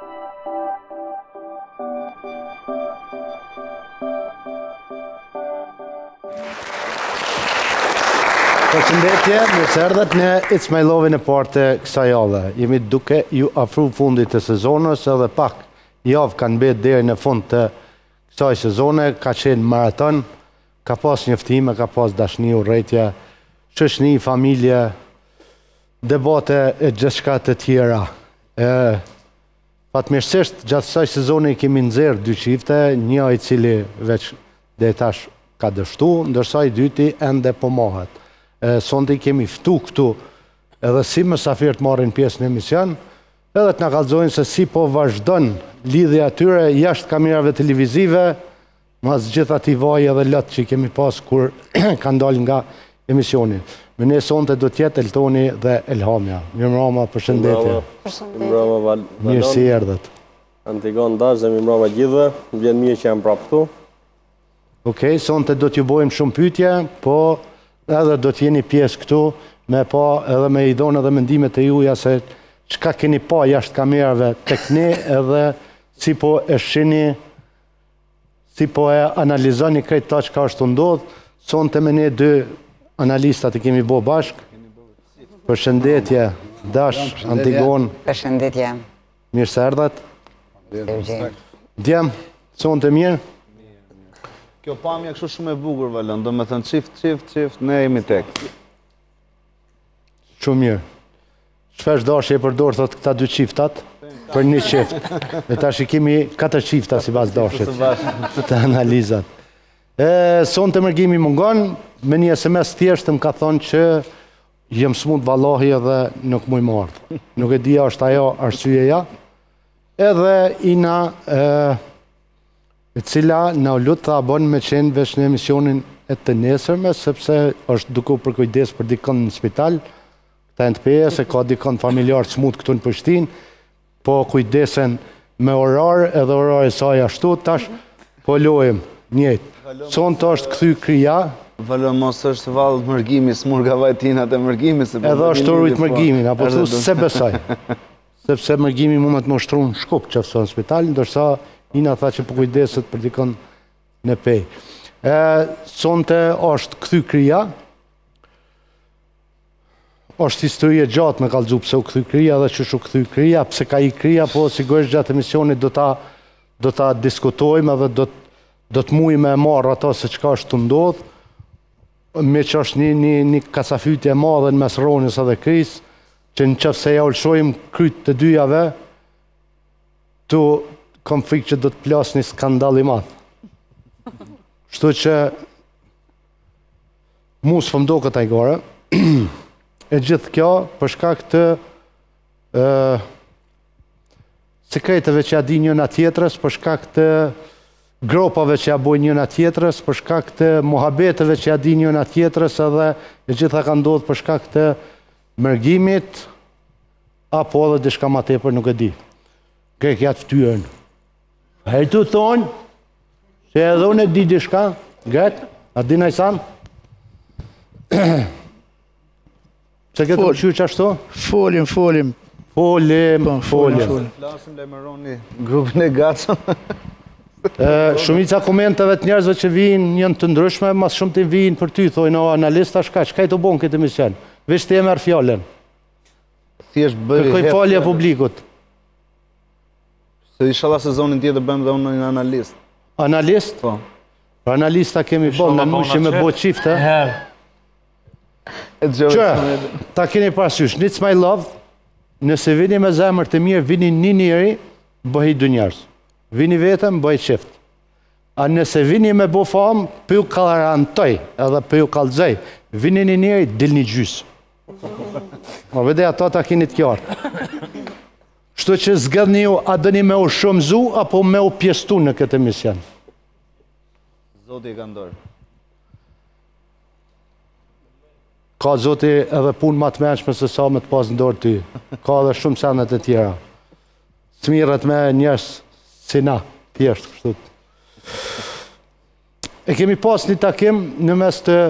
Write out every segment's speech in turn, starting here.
Përshëndetje, mirë se erdhët në It's My Love-in e parë të kësaj jave. Jemi duke ju afru fundit të sezonës edhe pak javë kanë mbetë deri në fund të kësaj sezone, ka qenë maraton, ka pas njoftime, ka pas dashni, urrejtje, shoqëni, familje, debate e gjithçka të tjera. Fatmirësisht gjatë kësaj sezone kemi nxjerrë 2 çifte, një i cili veç deri tash ka dështu, ndërsa i dyti ende po mohet. Sonte i kemi ftu këtu edhe si mysafir të marrin pjesë në emision, edhe të na kallëzojnë se si po vazhdon lidhja e tyre jashtë kamerave televizive, mas gjithë atij vaj edhe lot që kemi pas kur kanë dalë nga emisioni. Me ne sonte do të jetë Eltoni dhe Elhamja. Mirëmbrëma, përshëndetje. Mirëmbrëma, Mirë si erdhët. Antigon Dash dhe mirëmbrëma gjithëve, vjen mirë që jam prapë këtu. Okej, sonte do t'ju bojmë shumë pyetje, po edhe do t'jeni pjesë këtu me pa edhe me i dhonë edhe mendimet e juja se çka keni pa jashtë kamerave tek ne edhe si po e shihni, si po e analizoni këtë ta çka është ndodh. Sonte me ne 2 analistat i kemi bo bashk. Përshëndetje, Dash, Antigon. Përshëndetje. Mirë se erdhët. Djem, sonte mirë? Kjo pamja kështu shumë e bukur, Valon, do me thënë qift, ne jemi tek. Shumë mirë. Shpesh Dashi e përdor thot këta 2 qiftat për 1 qift. Dhe tash i kemi 4 qifta sipas Dashit të analizat. Sonte mërgimi mungon, me një SMS thjesht më ka thonë që jem smut vallahi edhe nuk muj më ardh. Nuk e dia është ajo arsyeja. Edhe Ina e cila na u lut ta bën me qenë veç në emisionin e të nesërme, sepse është duke u përkujdes për dikon në spital, këta NPS, se ka dikon familjar smut këtu në Prishtinë, po kujdesen me orar, edhe orar e saj ashtu, tash po lojmë njëjtë. Sonte është kthy Kria. Valon, mos është vallë mërgimi, smurga vajtinat e mërgimi. Edhe është rujt mërgimin, apo thu se besoj. Sepse mërgimi mund të më shtruan shkup që në spital, ndërsa Ina tha që po kujdeset për dikon në pej. Sonte është kthy Kria. Është histori e gjatë me kallëzu pse u kthy Kria dhe çu kthy Kria, pse ka i Kria, po sigurisht gjatë emisionit do ta diskutojmë edhe do të mujmë me marr ato se çka është të ndodh. Me që është një kasafytje e madhe në mes Ronës edhe Kris, që nëse ja ulshojmë kryt të dyjave, tu kam frikë që do të plas një skandal i madh. Kështu që mu s'po mdo këtë ajgore, e gjithë kjo për shkak të sekreteve që ja di njëna tjetrës, për shkak të gropave që ja boj njëna tjetrës, për shkak të muhabeteve që ja di njëna tjetrës, edhe e gjitha ka ndodhur për shkak të mërgimit, apo edhe diçka ma tepër nuk e di. Krekja të ftyrën. Hejtu thonë, se edhe unë e di diçka, Gret, a di najsan? Se këtë më qyrë që ashtu? Folim. Folim. Flasim lajmëroni grupin e Gacën. Shumica komenteve të njerëzve që vinë njën të ndryshme, mas shumë të vinë për ty, thojnë o analista, shka i të bon këtë emision? Vesh të e merë fjallën. Kërkoj falje publikut. Se inshallah sezonin tjetër bëjmë dhe unë një analist. Analist? Po. Pra analista kemi bon, në nushë me bo qifte. Që, ta keni parasysh, It's My Love, nëse vini me zemër të mirë, vini një njëri, bëhi 2 njerëz. Vini vetëm, bëhi qift. A nëse vini me bo famë, për ju kallarantoj, edhe për ju kalzej. Vini një njëri, dil një gjysë. O vede, ato ta keni të kjartë. Shto që zgëdhni ju, a dëni me u shumëzu, apo me u pjestu në këtë emision? Zoti e ka ndorë. Ka Zoti edhe punë ma të menshme se sa me të pas ndorë ty. Ka edhe shumë senet e tjera. Smirët me njës si na, thjesht kështu. E kemi pas një takim në mes të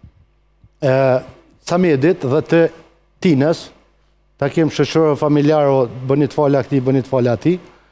Samedit dhe të Tinës, takim shoqëror familjar, bënit falë këtij, bënit falë atij.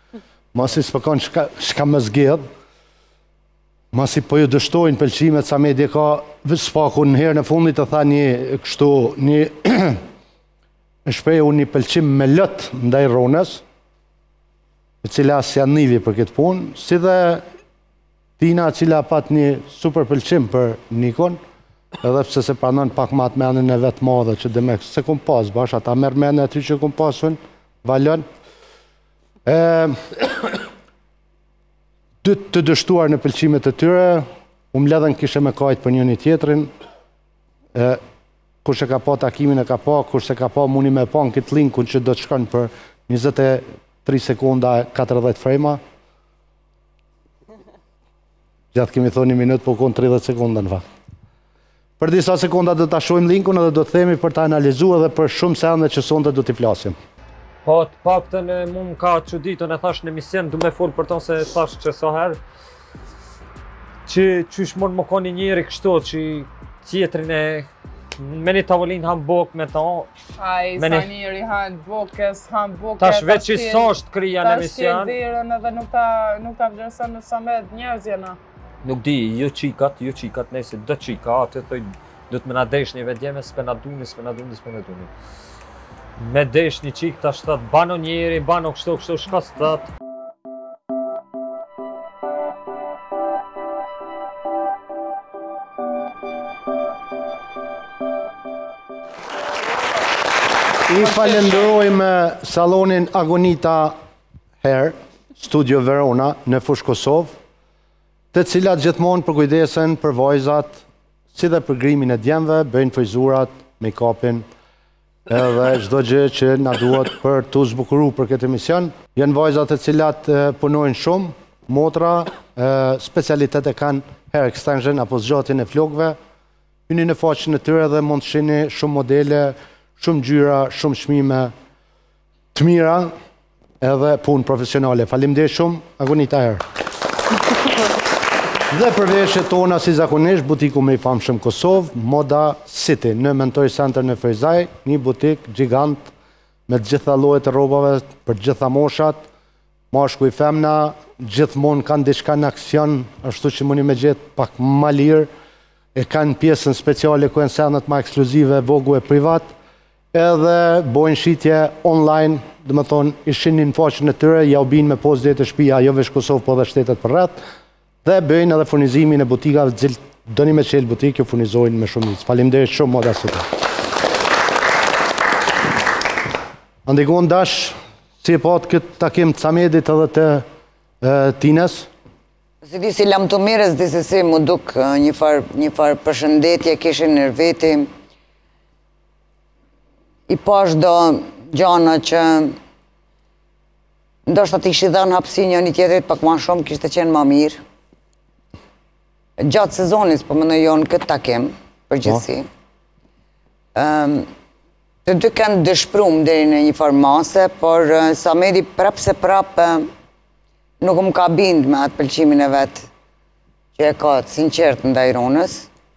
masi s'pëkon shka më zgjedh, masi po ju dështojnë pëlqimet, sa medje ka, s'paku në herë në fundit të tha një kështu, një shprehu një pëlqim me lët ndaj Ronës, e cila s'ja nivi për këtë punë, si dhe Tina cila pat një super pëlqim për Nikon, edhe pse se pranon pak ma të menin e vetë madhe që demek se kum pas bash, ata merë menin e ty që kum pasun, valën. Të dështuar në pëlqimet e tyre, u mledhen kishe me kajt për njëni tjetrin, kur që ka pa takimin e ka pa, kur që ka pa muni me pa në këtë linkun që do të shkon për 23 sekunda 40 frejma. Gjatë kemi thoni një minut, po konë 30 sekunda në fakt. Për disa sekunda do të ashojmë linkun edhe do të themi për të analizu edhe për shumë sende që sonde do t'i flasim. Po, të paktën mu më ka çuditën e thash në emision, du me folë për tonë se thash që sa herë, që qysh mund më koni njëri kështu, që tjetrin e me një tavolin ham bok me ta. Aj, sa njëri han bokes, tash veç që sa është krija në emision. Tash dirën edhe nuk ta vlerëson në Samet njerëzjena. Nuk di, jo qikat, nëse dë qika, atë thoj, du të me na desh një vedjeme, s'pe na duni. Me desh një qik, ta shtat, bano njeri, bano kështu, shka stat. I falenderojmë salonin Agonita Hair, Studio Verona, në Fush Kosovë, të cilat gjithmonë përkujdesen për vajzat, si dhe për grimin e djemve, bëjnë frizurat, make-upin, edhe çdo gjë që na duhet për të zbukuru për këtë emision. Janë vajzat e cilat punojnë shumë, motra, specialitete kanë hair extension apo zgjatjen e flokëve. Hyni në faqen e tyre dhe mund të shihni shumë modele, shumë gjyra, shumë çmime të mira, edhe punë profesionale. Faleminderit shumë, Agonita Hair. Dhe për veshjet tona si zakonisht, butiku më i famshëm Kosovë, Moda City, në Mentor Center në Ferizaj, një butik gjigant me të gjitha llojet e rrobave për të gjitha moshat, mashkull i femna, gjithmonë kanë diçka në aksion, ashtu që mundi me gjetë pak më lirë, e kanë pjesën speciale ku janë senet më ekskluzive, vogu e privat, edhe bojnë shitje online, dhe më thonë, ishin në faqen e tyre, ja u binë me post dhe të shtëpia, jo veç Kosovë, po dhe shtetet për rreth, dhe bëjnë edhe furnizimin e butikave, cilë doni me qelë butik, ju furnizojnë me shumicë. Faleminderit shumë, Moda City. Andigon dash, si e patë këtë takim të Samedit edhe të Tines? Si di si lam të mirës, di si mu duk një farë përshëndetje kishin në veti, i pash do gjana që ndoshta t'i kishtë dhanë hapsi një tjetërit pak ma shumë, kishtë qenë ma mirë. Gjatë sezonis, po më në jonë këtë takim, përgjithsi. Të dy kanë dëshprum dheri në një farmase, por Samedi prap se prap nuk më ka bind me atë pëlqimin e vetë që e ka të sinqert ndaj Ronës.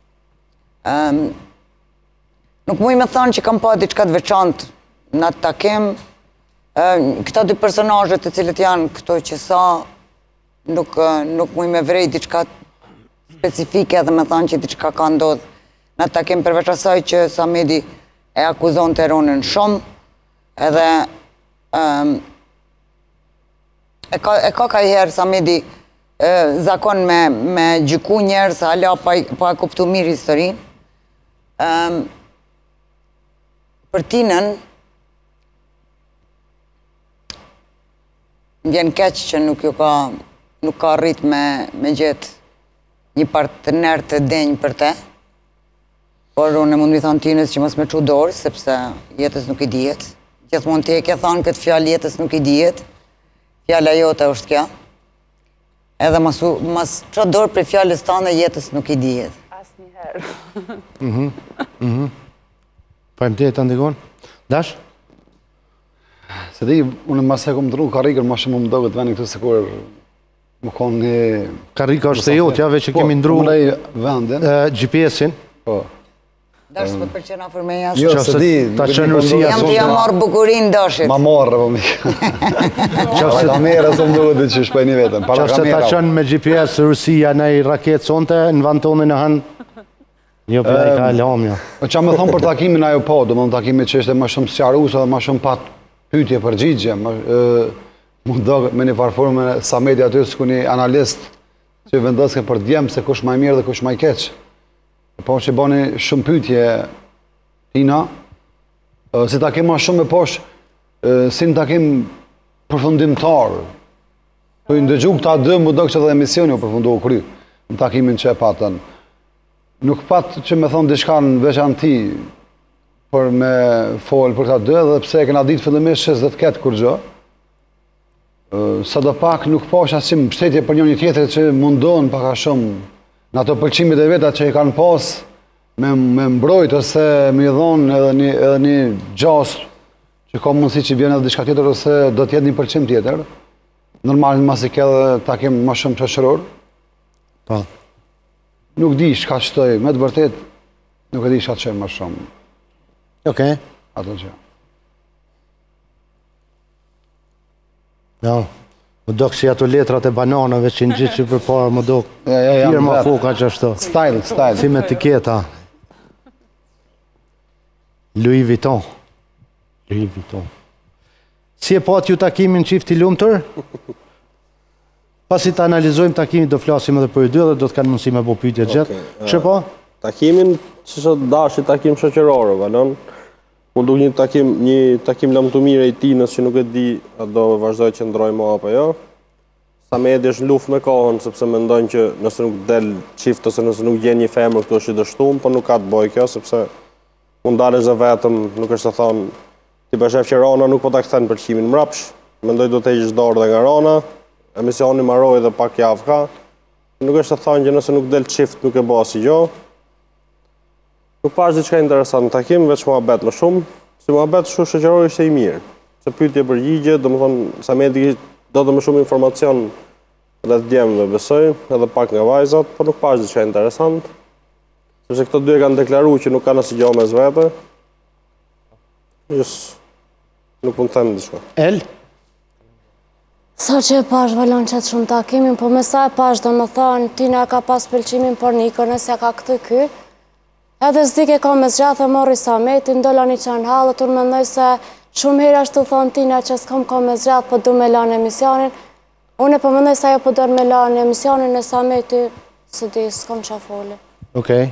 Nuk muj me thonë që kam pa diçka të veçantë në atë takim. Këta dy personazhet të cilët janë këto që sa, nuk muj me vrej diçka specifike dhe me thonë që diçka ka ndodhë në atë takim, përveç asaj që Samedi e akuzon të Ronën shumë, edhe e ka i herë Samedi zakon me gjyku njerë, sa hala pa e kuptu mirë historinë. Për Tinën, më vjen keq që nuk ka rrit me gjetë një partner të denjë për te, por unë mund mi thonë Tinës që mos me çu dorë, sepse jetës nuk i dihet. Gjithmonë ti e ke thonë këtë fjalë, jetës nuk i dihet. Fjala jote është kjo. Edhe mos çu dorë për fjalës tënde, jetës nuk i dihet. Asnjëherë. Faleminderit Andigon. Dash? Se di, unë mas e kom dru karikër, ma shumë më do këtë venin këtë se kur më konë një... Karika është e jot, ja veç që kemi ndru vendin. GPS-in. Po. Dash të përqen afër me jasë. Jo, se di. Ta qenë Rusia Jam të jam marrë bukurin dashit. Ma morë, po mi. Para kamera së më duhet dhe që shpejni vetëm. Para Qofse ta kamera. qenë me GPS Rusia në i raketë sonte, në vend tonë në hanë, jo për i ka lamja. Qa me thonë për takimin ajo po, do më në takimin që ishte ma shumë sqaruese dhe ma shumë pat pyetje përgjigje. Mund do me një farforme sa media aty s'ku një analist që vendoske për djemë se kush ma i mirë dhe kush ma i keq. Po që bani shumë pyetje tina, si takim ma shumë me posh, si në takim përfundimtar. Po i ndëgju këta dë më do që dhe emisioni u përfundu u kry, në takimin që e patën. Nuk pat që me thonë diçka në veçanti për me folë për këta dë, dhe pse e kena ditë fillimisht që s'do të ketë kur gjë. Sa do pak nuk posh asim mbështetje për njëri tjetrit që mundon paka shumë në ato pëlqimit e veta që i kanë pas me mbrojt ose me i dhonë edhe një gjas që ka mundësi që vjen edhe diçka tjetër ose do t'jetë një pëlqim tjetër. Normal mas i ke edhe takim ma shumë qëshëror. Po. Nuk di shka qëtoj, me të vërtet nuk e di shka qëtoj ma shumë. Okej. Ato që. Ja. Më do kësi ato letrat e bananave që në gjithë që për parë më do firma foka që ashtu. Style. Si me etiketa. Louis Vuitton. Louis Vuitton. Si e pat ju takimin qifti lumëtër? Pasi të analizojmë takimin, do flasim edhe për i dy dhe do të kanë mundësi me bo pyetje gjithë. Që po? Takimin, që sot dashi takim shoqëror, valon. Më duk një takim lam të mire i tinës që nuk e di a do vazhdoj që ndroj ma apo jo. Sa me edhi është në luft me kohën, sepse me ndojnë që nëse nuk del qift ose nëse nuk gjen një femër këto është i dështum, po nuk ka të boj kjo, sepse mund dalë zë vetëm, nuk është të thonë, ti për shef që Rana nuk po ta kthen pëlqimin mrapsh, mendoj do të heqësh dorë dhe nga Rana, emisioni maroj dhe pak javë ka, nuk është të thonë që nëse nuk del qift nuk e bo si gjo. Nuk pash diçka interesant në takim, veç muhabet më shumë. Si muhabet shumë shoqëror ishte i mirë. Se pyetje përgjigje, do më thonë, sa me do të më shumë informacion dhe të djemëve besoj, edhe pak nga vajzat, por nuk pash diçka interesant. Sepse këto dy e kanë deklaru që nuk kanë asnjë gjë mes vete. Nuk mund të them diçka. El? Sa që e pash valon qëtë shumë takimin, po me sa e pash do më thonë, tina ka pas pëlqimin për Nikën, nëse ka këtë ky. Edhe s'dik e ka me zgjatë e mori Sametin, ndolla një qanë halë, të mendoj se shumë herë ashtu thonë tina që s'kom ka me zgjatë, po du me lanë emisionin. Unë po mendoj se ajo po do me lanë emisionin e Sameti, së di, s'kom qa foli. Okej.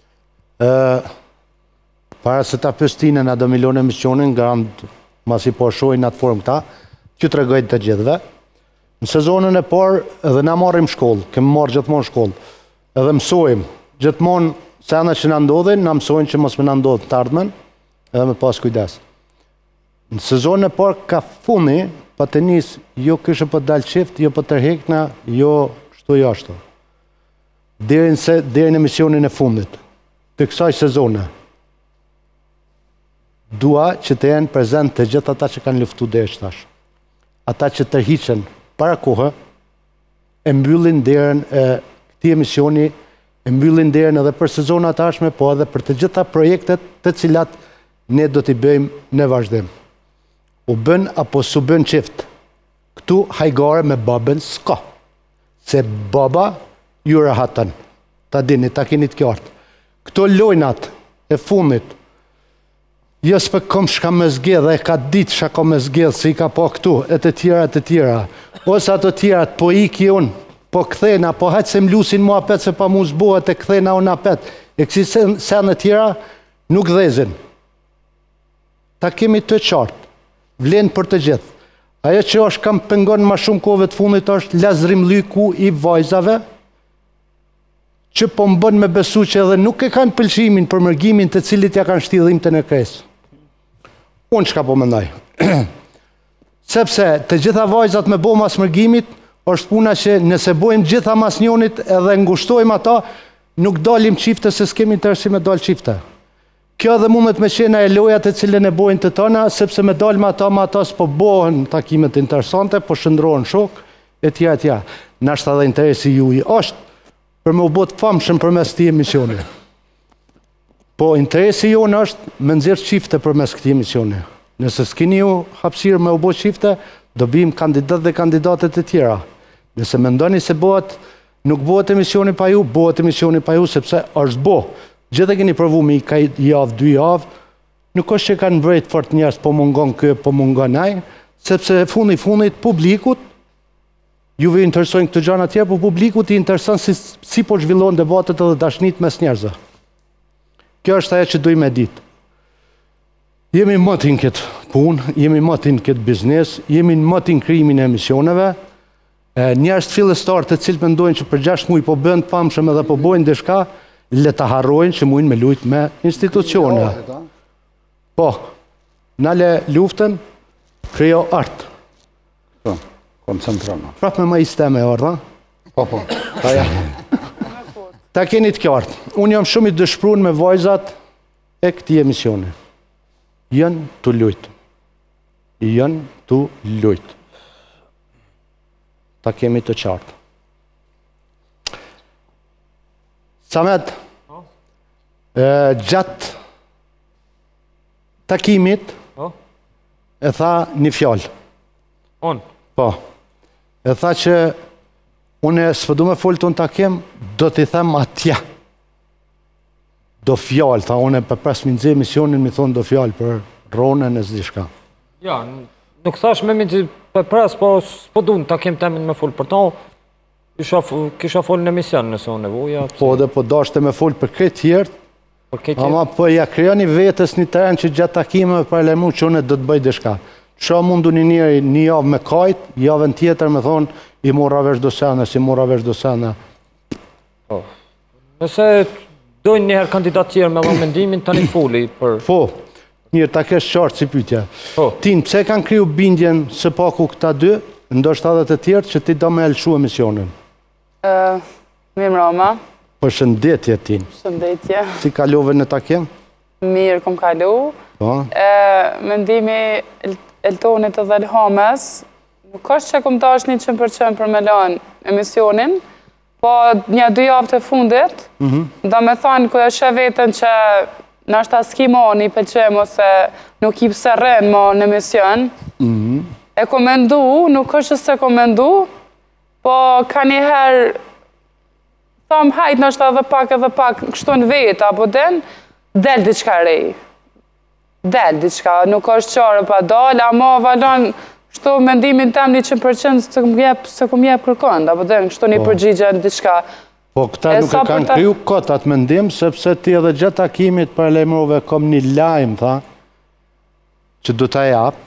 Para se ta pëstinën a do milion emisionin, nga mas i po shojnë atë formë këta, që të regojtë të gjithve. Në sezonën e parë edhe na marrim shkollë, kemë marrë gjithmonë shkollë, edhe mësojmë, gjithmonë sena që në ndodhin, në mësojnë që mos me në ndodhë të ardhmen, edhe me pas kujdes. Në sezonën e parë ka funi, pa tenis, jo kështë për dalë qift, jo për tërhekna, jo shtu jo ashtu. Deri në emisionin e fundit, të kësaj sezone, dua që të jenë prezent të gjithë ata që kanë luftu deri shtash. Ata që tërhiqen para kohë, e mbyllin derën e këtij emisioni, e mbyllin derën edhe për sezonat tashme, po edhe për të gjitha projektet të cilat ne do t'i bëjmë në vazhdim. U bën apo s'u bën qift. Këtu hajgare me babën s'ka. Se baba ju rahatën. Ta dini, ta keni të qartë. Këto lojnat e fundit, jo s'pe kom shka me zgjedh, dhe e ka ditë shka kom me zgjedh, se i ka po këtu, e të tjera. Ose ato tjerat, po iki unë, po këthena, po hajtë se mlusin mua pet se pa mu zbohet e këthena unë apet. E kësi sen e tjera nuk dhezin. Ta kemi të qartë, vlenë për të gjithë. Ajo që është kam pengon ma shumë kove të fundit është lazrim lyku i vajzave, që po më bën me besu që edhe nuk e kanë pëlqimin për mërgimin të cilit ja kanë shtidhim të në kresë. Unë që ka po mendoj. Sepse të gjitha vajzat me bo mas mërgimit, është puna që nëse bojmë gjitha mas njonit edhe ngushtojmë ata, nuk dalim qifte se s'kemi interesim me dalë qifte. Kjo edhe mundet me qena e lojat e cilën e bojnë të tëna, sepse me dalë me ata s'po bohen takimet interesante, po shëndrohen shok, e tja. Nashta dhe interesi ju i është për me u botë famshëm për mes ti emisioni. Po, interesi jonë është me nxjerrë qifte për mes këti emisioni. Nëse s'kini ju hapësirë me u bo qifte, do bim kandidat dhe kandidatet e tjera. Nëse me ndoni se nuk bëhet emisioni pa ju, bëhet emisioni pa ju, sepse është bo. Gjithë e keni provu me i ka javë, 2 javë, nuk është që kanë vrejt fort njerës, po mungon kë, po mungon aj, sepse fundit publikut, juve i interesojnë këtë gjana tjerë, po publikut i intereson si po zhvillon debatet edhe dashnit mes njerëzë. Kjo është ajo që dujme ditë. Jemi mëtin këtë punë, jemi mëtin këtë biznes, jemi mëtin krimin e emisioneve, njerës të fillestarë të cilë mendojnë që për 6 muaj po bënd famshëm edhe po bojnë dishka, le të harrojnë që mujnë me lujtë me institucione. Po, nale luftën, krijo artë. Koncentrona. Prap me ma i steme e orda. Po. Ta keni të kjartë. Unë jam shumë i dëshprun me vajzat e këti emisioni. Jënë të lujtë. Jënë të lujtë. Ta kemi të qartë. Samet, gjatë takimit, e tha një fjallë. On? Po. E tha që unë s'pëdu me folë të unë takim, do t'i them atje. Do fjallë, tha unë për pres mi nëzhe emisionin, mi thonë do fjallë për ronën e zdishka. Ja, nuk thash me mi nëzhe për pres, po s'pëdu në takim temin me folë për to, kisha folë në emision nëse unë e vuja. Po dhe po dashte me folë për këtë tjertë, ama po ja krejoni vetës një teren që gjatë takime për lemu që unë do të bëj dishka. Qa mundu një javë me kajt, javën tjetër me thonë, i mora vesh do sene, si mora vesh do sene. Nëse dojnë njëherë kandidat tjerë me mendimin, tani fuli për... Po, njërë ta kesh qartë si pytja. Tin, pse kanë kriju bindjen së paku këta dy, ndoshta edhe të tjerë që ti do me elshu emisionin? Mirë Roma. Për shëndetje, Tin. Shëndetje. Si kalove në takim? Mirë, kom kalu. Mendimi Eltonit edhe Elhames, nuk është që kom dash 100% për me lanë emisionin, po një 2 javë të fundit, do me thonë kërë shë vetën që nështë ta s'ki ma një pëlqem ose nuk i pëse rrenë ma në emision, e komendu, nuk është se komendu, po ka njëherë, thamë hajt nështë edhe pak, kështu në vetë, apo den, del diçka rej. Del diçka, nuk është qarë pa dal, ama valon, shto mendimin tem 100% se kum jep kërkon, apo den, kështu një përgjigje në diçka. Po këta nuk e kanë kriju këtë atë mendim, sepse ti edhe gjatë takimit për lejmërove kom një lajmë, tha, që du ta japë.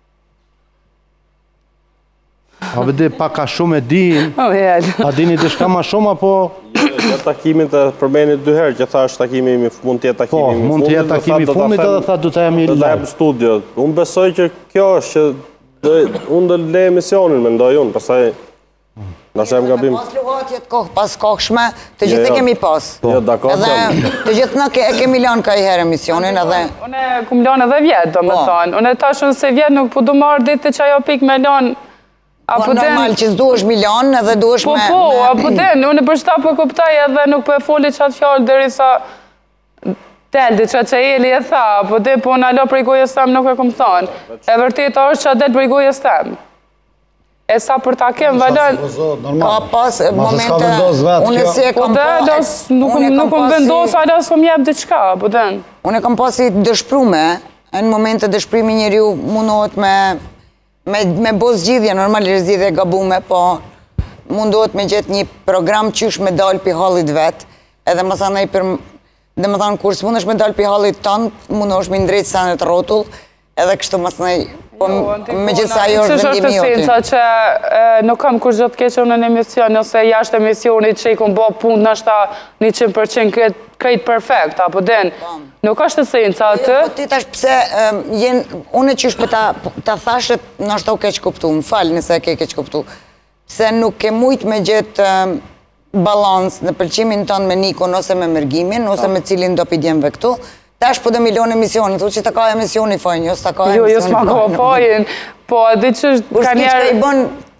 A vëdi paka shumë e din, a dini diçka ma shumë, apo... Gjatë takimin të përmenit 2 herë, që thash takimi mund t'jetë takimi fundit. Po, mund t'jetë takimi fundit edhe tha du ta jam një lajmë. Dhe jepë studio. Unë besoj që kjo është që unë dhe le emisionin, me ndoj unë, pasaj nështë e më gabim. Pas luhatjet pas kohshme, të gjithë e kemi pas. Jo, dakor. Të gjithë në kemi lanë ka i herë emisionin edhe... Une kum lanë edhe vjetë, do me thonë. Une tashën se vjetë nuk po du marrë ditë që ajo pik me lanë. Po normal që s'du është milion edhe du është me... Po, apo den, unë për shta po kuptaj edhe nuk po e foli qatë fjallë dheri sa deldi që Eli e tha, apo den, po unë alo prej gojës tem nuk e kom thonë. E vërteta është që del prej gojës tem. E sa për takim, valon... Ka pas momente... Unë si e kom pas... Nuk kom vendos, alo s'kom jep diqka, apo den. Unë e kom pas i dëshprume, në momente dëshprimi njeriu mundohet me bo zgjidhja, normalisht zgjidhja gabume, po mundohet me gjithë një program qysh me dalë pi hallit vetë, edhe më thanë dhe më thanë kur s'mundesh me dalë pi hallit tanë, mundosh me ndrejtë sanet rotull, edhe kështu më thanë, po me gjithë sa jo është vendimi joti. Që është të që nuk kam kur gjithë keqë në emision, ose jashtë emisionit që i kom bo punë nështë ta 100% krejt perfekt, apo den, nuk është të senca atë. Po ti tash pse, unë e qysh për ta thashet, nështë ta u keq kuptu, më falë nëse ke keq kuptu, pse nuk ke mujt me gjithë balans në pëlqimin tonë me Nikon, ose me mërgimin, ose me cilin do pidjemve këtu, tash po do milion emisionin, thu që ta ka emisioni fajnë, jo s'ta ka emisioni fajnë. Jo, s'ma ka fajnë, po edhe që ka njerë... Kur s'ki që i bën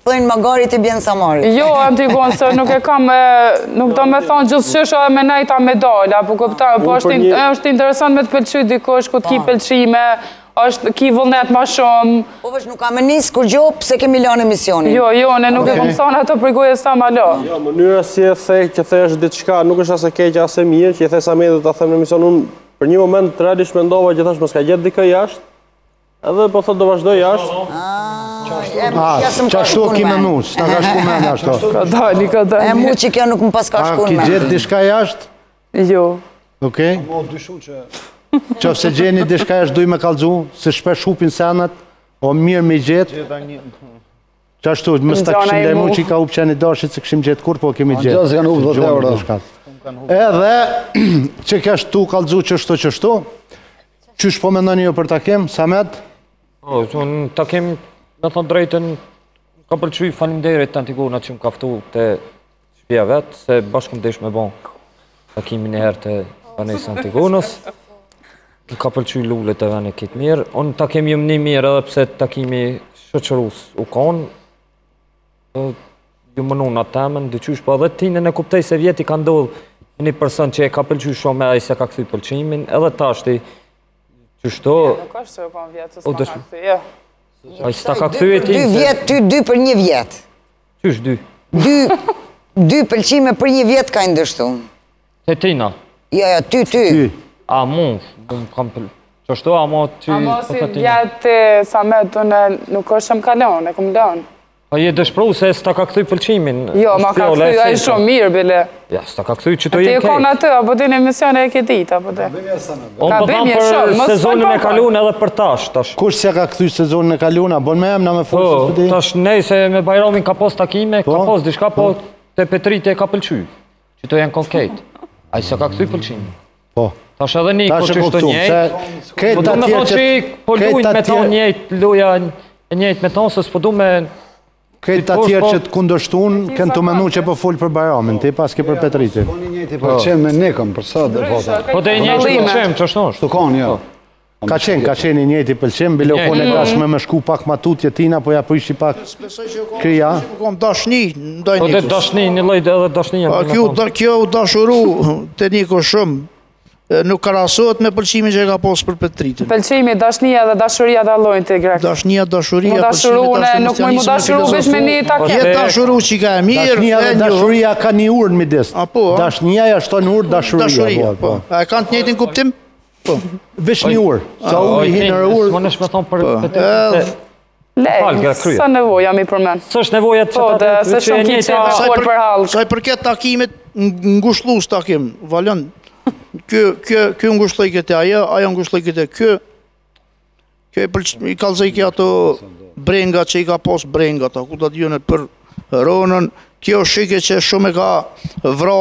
Thojnë magarit i bjenë Samari. Jo, Antigon, se nuk e kam, nuk do me thonë gjithë shësha me nejta medalja, po këpta, po është interesant me të pëlqy dikush, ku t'ki pëlqime, është ki vullnet ma shumë. Po vesh nuk kam e njësë kur gjo, pse kemi lanë emisionin. Jo, ne nuk e kom thonë ato për goje sa ma lo. Jo, mënyra si e the që the është diçka, nuk është ase keqja ase mirë, që i the sa me dhe ta them në emision, unë për një moment realisht mendova që thash mos ka gjetë dikë jashtë, edhe po thot do vazhdoj jashtë. Qashtu ki me nu, s'na ka shku me në ashtu. Ka dali. E mu që kjo nuk më pas ka shku me. Ki gjetë dishka jashtë? Jo. Okej. Mo dyshu që... Qofë se gjeni dishka jashtë duj me kalzu, se shpesh hupin senat, o mirë me gjetë. Qashtu, më s'ta këshim dhe mu që i ka hup qeni dashit se këshim gjetë kur, po kemi gjetë. Gjësë kanë hup 20 euro. Edhe, që kështu kalzu qështu, qysh po mendoni jo për takim, Samet? Unë takim, me thonë drejten, ka përqy falimderit të Antigona që më kaftu të shpia vetë, se bashkëm desh me bon takimin e herë të Vanesë Antigonës. Më ka përqy lullet e vene kitë mirë. Unë takim jëmë një mirë edhe pse takimi shëqërus u konë. Ju më nuna temen, dyqysh, po edhe tinën e kuptej se vjeti ka ndodhë një person që e ka pëlqy shumë e se ka këthy pëlqimin, edhe tashti qështo... Nuk është që po në vjetë, s'ka ka këthy, jo. A i s'ta ka këthy e ti... 2 vjetë, ty 2 për 1 vjetë. Qysh 2? 2 pëlqime për 1 vjetë ka ndështu. Te tina? Jo, ty. A mu, kam për... Qështo, a mu ty... A mo si vjetë sa me të nuk është që më kalon, e këmë lonë. A je dëshpru se s'ta ka këthy pëlqimin? Jo, ma ka këthy, a i shumë mirë, bile. Ja, s'ta ka këthy që të Ti jenë e konë atë, apo ti në emisione e ke ditë, apo te? Unë po thamë për sezonin e kalun edhe për tash. Kush se ka këthy sezonin e kalun, a bon me em na me Po, forës? tash nej se me Bajramin ka pos takime, ka pos dishka, po te Petrit e ka pëlqy. Që të janë konkret. A i se ka këthy pëlqimin. Po. Tash edhe një ko që shto njejt. Po du me thonë që po lujnë me tonë njejt, luja njejt me tonë, se s'po du me... Këtë atjerë që të kundështun, kënë të menu që po full për Bajramin, ti pas ke për Petriti. Po një njëti përqem me nekëm, për sa dhe vota. Po dhe njejt që pëlqem, që është Shtu kanë, jo. Ka qenë i njëti pëlqem, bile u kone kashme me shku pak matutje tina, po ja përishi pak krija. Kom dashni, ndaj Po dhe Nikos. dashni, një lojt edhe dashni janë. Kjo dashuru të Niko shumë, nuk karasohet me pëlqimin që e ka posë për Petritin. Pëlqimi, dashnia dhe dashuria të allojnë të grek. Dashnia, dashuria, Mu dashuru, nuk mu dashuru veç me një takim. Jetë dashuru që ka e mirë, Dashnia dhe dashuria ka një urë në midis. Dashnia ja shton urë, dashuria. A e kanë të njëjtin kuptim? Vesh një urë. Sa urë i hinë urë. Së më nëshme thonë për Petritin se... Lej, sa nevoja mi përmen. Së është nevojat që Po, se shumë ki që shkuar për halkë. Sa i përket takimit, ngushtlus takim, Valon, kjo ngushtoj këte, ajo ngushtoj këte, kjo i kalzoj kjo ato brenga që i ka pos brenga, ta ku të djone për ronën, kjo shike që shumë e ka vra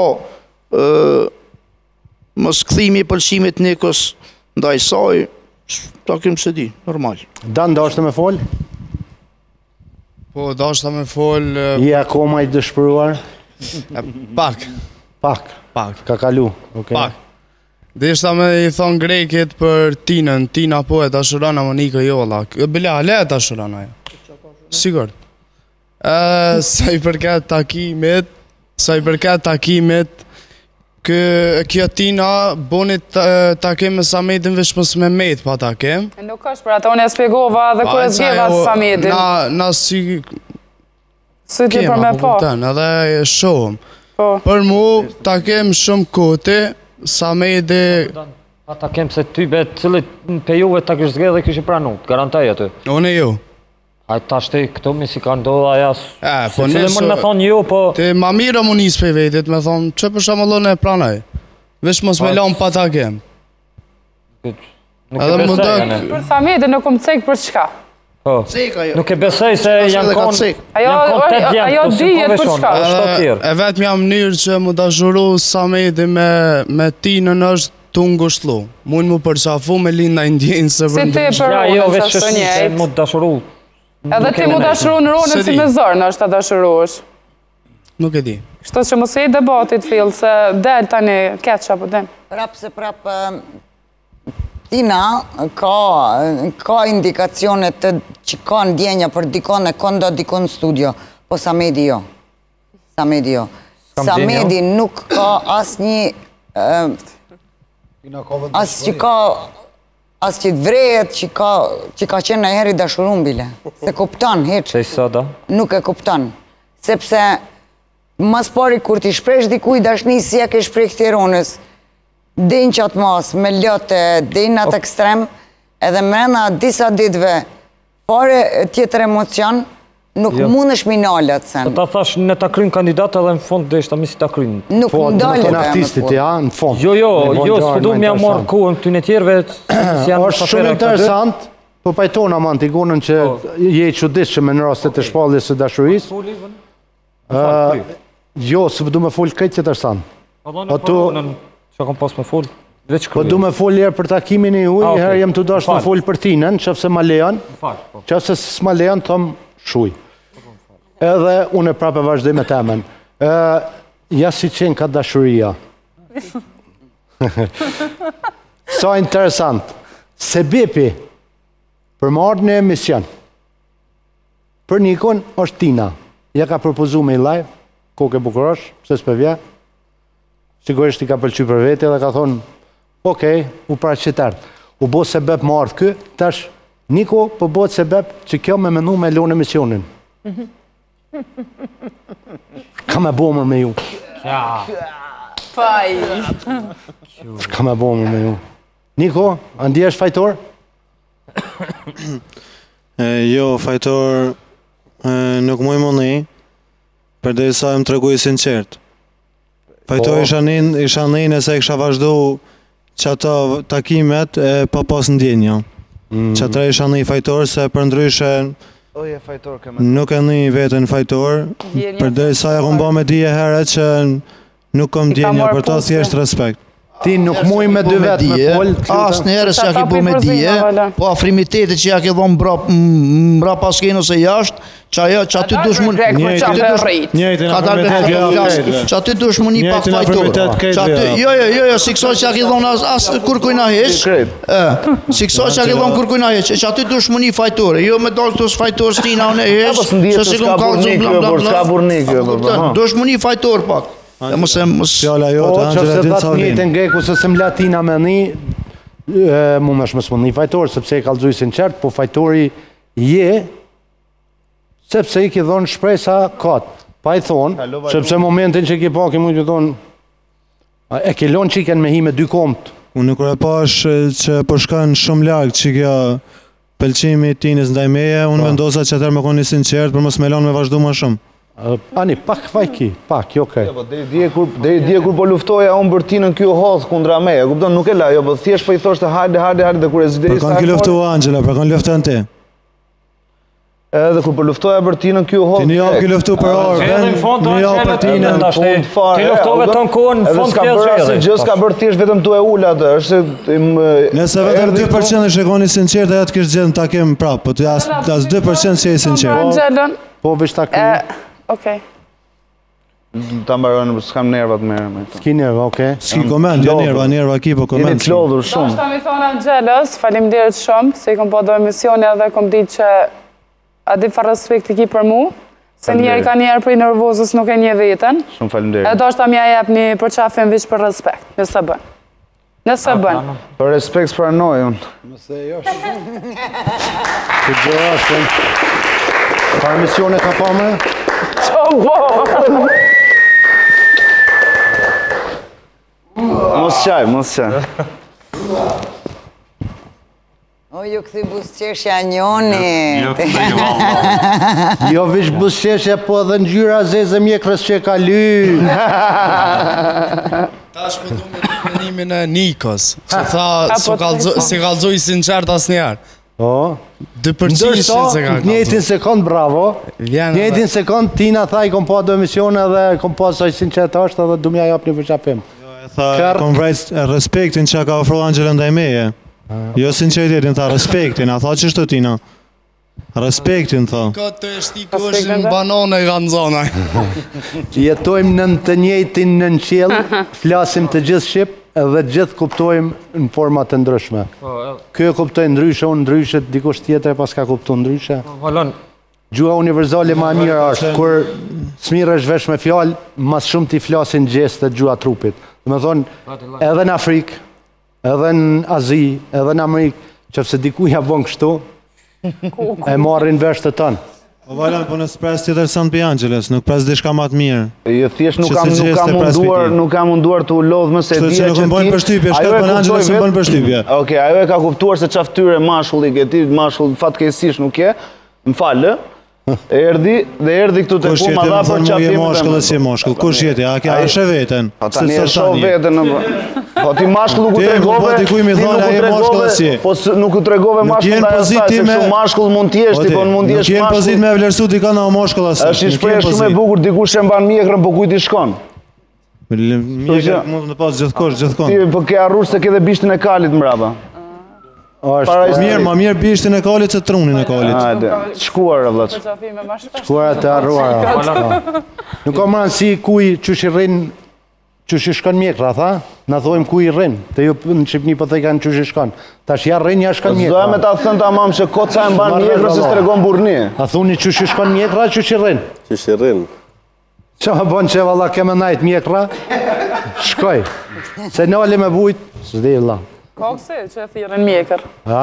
mos këthimi i pëlqimit Nikos ndaj saj, takim se di, normal. Dan, da është me fol? Po, da është me fol... Je akoma i dëshpëruar? Pak. Pak? Ka kalu, okej. Pak. Dhe ishta me i thonë greket për Tinën, Tina po e dashurana më nikë jolla. Bila, le e dashurana jo. Sigur. Sa i përket takimit, kjo Tina bonit takim me Samedin veç mës me met pa takim. Nuk është për ata, unë e spjegova dhe kërë zgjeva Samedin. Na si... Së ti për me po. Edhe shumë. Po. Për mu, takim shumë kote, Samedi... Ata kemë se ty be cilët në pejuve ta kështë zgedhe dhe kështë i pranu, të garantaj aty. Unë e jo. A ta shte këto mi si ka ndodha jas... Po cilë mund me thonë jo, po... Ti ma mira mu njës për vetit, me thonë, që për shamëllon e pranaj? Vesh mos me lanë pa takim. Nuk e besej, jane. Për Samedi nuk më cekë për çka? Po, nuk e besej se janë konë... Ajo dyjet për çka? E vetëm jam mënyrë që mu dashuru Samedi me Tinën është të ngushtllu. Mund mu përqafu me linda indjenë se Si ti për ronën që është njëjtë? Mu dashuru... Edhe ti mu dashuru në ronën si me zërnë është të dashuru është. Nuk e di. Kështu që mos e i debatit fillë, se del tani keq apo den. Prap se prap Tina ka indikacionet që ka ndjenja për dikon e konda dikon studio. Po Samedi jo. Samedi jo. Samedi nuk ka asnjë as që të vrejet që ka qenë najheri dashurum bile. Se kuptan, heq. Se i sada? Nuk e kuptan. Sepse mas pari kur t'i shpresh dikuj dashni si ja ke shpreh Tiranës, din qatë mas, me ljote, din atë ekstrem, edhe mrena disa ditve, fare tjetër emocion, nuk mund është minalet sen. Ta thash në ta kryin kandidat edhe në fond dhe ishta misi ta kryin. Nuk mund dalë në artistit, ja, në fond. Jo, s'po du m'ja marrë kohën këtyne tjerve, si janë është shumë interesant, po pajtona man t'i gonën që je i qudisht që me në rastet e shpalljes së dashurisë. Jo, së du me folë këtë interesant. Që kam pas me folë? Po du me folë lirë për takimin e huj, herë jem të dash me folë për tinën, qëfëse ma lejan, qëfëse s'ma lejan, thëmë shuj. Edhe unë e prape vazhdoj me temen. Ja si qenë ka dashuria. Sa interesant. Se bepi për marrë në emision. Për Nikon është Tina. Ja ka propozu me i live, koke bukurosh, pëse s'pe vje. Sigurisht i ka pëlqy për vete dhe ka thonë, okej, u pra qëtërtë. U bo se bep më ardhë kë, tash Niko po bo se bep që kjo me menu me lonë emisionin. Ka me bo mërë me ju. Ka me bo mërë me ju. Niko, andi është fajtor? Jo, fajtor nuk muj më një, për dhe sa më të regu i sinqert. Fajtor isha një nëse isha vazhdu që ato takimet pa pas ndjenja. Që atra isha një fajtor se për ndryshe nuk e një vetën fajtor, për dhe sa e kom ba me dije heret që nuk kom ndjenja për ta thjesht respekt. Ti nuk muj me dy vetë me folë. Asë në herës që ja ki bu me dije, po afrimitetit që ja ki dhonë mbra pasken ose jashtë, që aty dush mund... Që aty dush mund një pak fajtor. Jo, si këso që ja ki dhonë asë kërkujna heq, si këso që ja ki dhonë kërkujna heq, që aty dush mund një fajtore, jo me dalë këtos fajtor s'tina unë e heq, që si kom kalëzum, dush mund një fajtor pak. Fjalla jo Po, të që se Angela datë Dinsavin. një të ngeku se se mlatina me një, mu me shmës një fajtor, sepse i kalëzuj sinqert, po fajtori je, sepse i ki dhonë shpresa katë. Pa i thonë, sepse momentin që ki pa, ki mund që thonë, e ki lonë qiken me hi me dy komët. Unë kur e pash që përshkan shumë largë që kjo pëlqimi tinës ndaj meje, unë vendosa që atër me koni sinqert për mos me lanë me vazhdu ma shumë. Ani, pak fajki, pak, jo kej. Deri dje kur po luftoja unë për tinën kjo hodhë kundra me, e kupton, nuk e la, jo, po thjesht po i thoshte hajde dhe kur e zideri Për kanë ki luftu Angela, për kanë luftu në ti. Edhe kur po luftoja për tinën kjo hodhë... Ti një javë ki luftu për orën, një javë për tinën. Ti luftove të në kohën në fond pjesë edhe. Gjë s'ka bërë thjesht vetëm tu e ullë atë, është se... Nëse vetëm 2% e shekoni sinqert, e atë kishtë gjithë në takim prapë, po të as 2% që e sinqert. Po, vish takim. Okej. Ta mbarojnë, s'kam nervat me to. S'ki nerva, okej. S'ki koment, jo nerva ki, po koment. Jeni t'lodhur shumë. Ta mi thonë Angelës, faleminderit shumë, se i kom po do emisioni edhe kom ditë që a di fa respekt i ki për mu, se njerë ka njerë për i nervozës nuk e një vetën. Shumë faleminderit. E do është ta mja jep një përqafin vish për respekt, nëse bën. Nëse bën. Për respekt s'pranoj unë. Nëse jo shumë. Të gjëra shumë. Farë misione ka pa me? Mos qaj. O, ju këthi busqeshja njoni. Jo vish busqeshja, po edhe në gjyra zezë mjekrës që ka ly. Ta shpëtu me menimin e Nikos, që tha si kalzoj sinqert as njerë. O, 2% se ka njëtin sekund, bravo. Njëtin sekund, Tina tha i kom pa do emisione dhe kom pa saj sinqert është edhe du mja jap një përqapim. Tha, kom vrejt respektin që ka ofru Angela ndaj meje. Jo sinqeritetin, tha respektin, a tha që shtë Tina? Respektin, tha. Ka të eshtiku është në banane i kanë zonaj. Jetojmë në të njëjtin në qelë, flasim të gjithë Shqip, edhe gjithë kuptojmë në format të ndryshme. Kjo kuptojnë ndryshe, unë ndryshe, dikush tjetër pas ka kuptu ndryshe. Valon, Gjua universale ma mirë është, kur smirësh vesh me fjalë, mas shumë t'i flasin gjestet gjua trupit. Dhe me thonë, edhe në Afrikë, edhe në Azi, edhe në Amerikë, që fse dikuj ja bon kështu, e marrin vesh të tënë. Po Valon, po nësë pres tjetër Sant Piangeles, nuk pres dishka ma të mirë. Jo, thjesht nuk kam munduar të u lodhë më se dhja që ti... Nuk më bëjnë përshtypje, shtet për Angeles më bëjnë përshtypje. Oke, ajo e ka kuptuar se qaftyre mashulli këti, mashull fatkesish nuk je, më falë, erdi këtu të ku ma dha për qatim dhe moshkull e si moshkull, kush jeti, a është e veten? Tani e shoh veten, po ti mashkull nuk u tregove, po nuk u tregove mashkull dhe asaj, se shumë mashkull mund t'jesh, ti po mund t'jesh mashkull. Nuk jenë pozit me vlerësu t'i ka në moshkull asaj. Është i shpreh shumë e bukur, dikush e mban mjekrën, po kujt i shkon? Mjekrën mund të pas gjithkohë. Ti po ke arruar se ke dhe bishtin e kalit mbrapa. Mirë, ma mirë bishtin e kalit se trunin e kalit. Hajde, shkuar e vllaç. Shkuar të arruara. Nuk ka më rëndësi kuj qysh i rrin, qysh i shkon mjekra, tha? Na thojmë kuj i rrin, të ju në Shqipni po thej kanë qysh i shkon. Tash ja rrin, ja shkon mjekra. S'doja me ta thënë tamam që koca e mban mjekra se s'tregon burrni. A thuni qysh i shkon mjekra, qysh i rrin? Qysh i rrin? Qa më bon që valla kemë najt mjekra, shkoj. Se nali me bujt, s'di valla. Kokse që e thirën mjekër. Ha?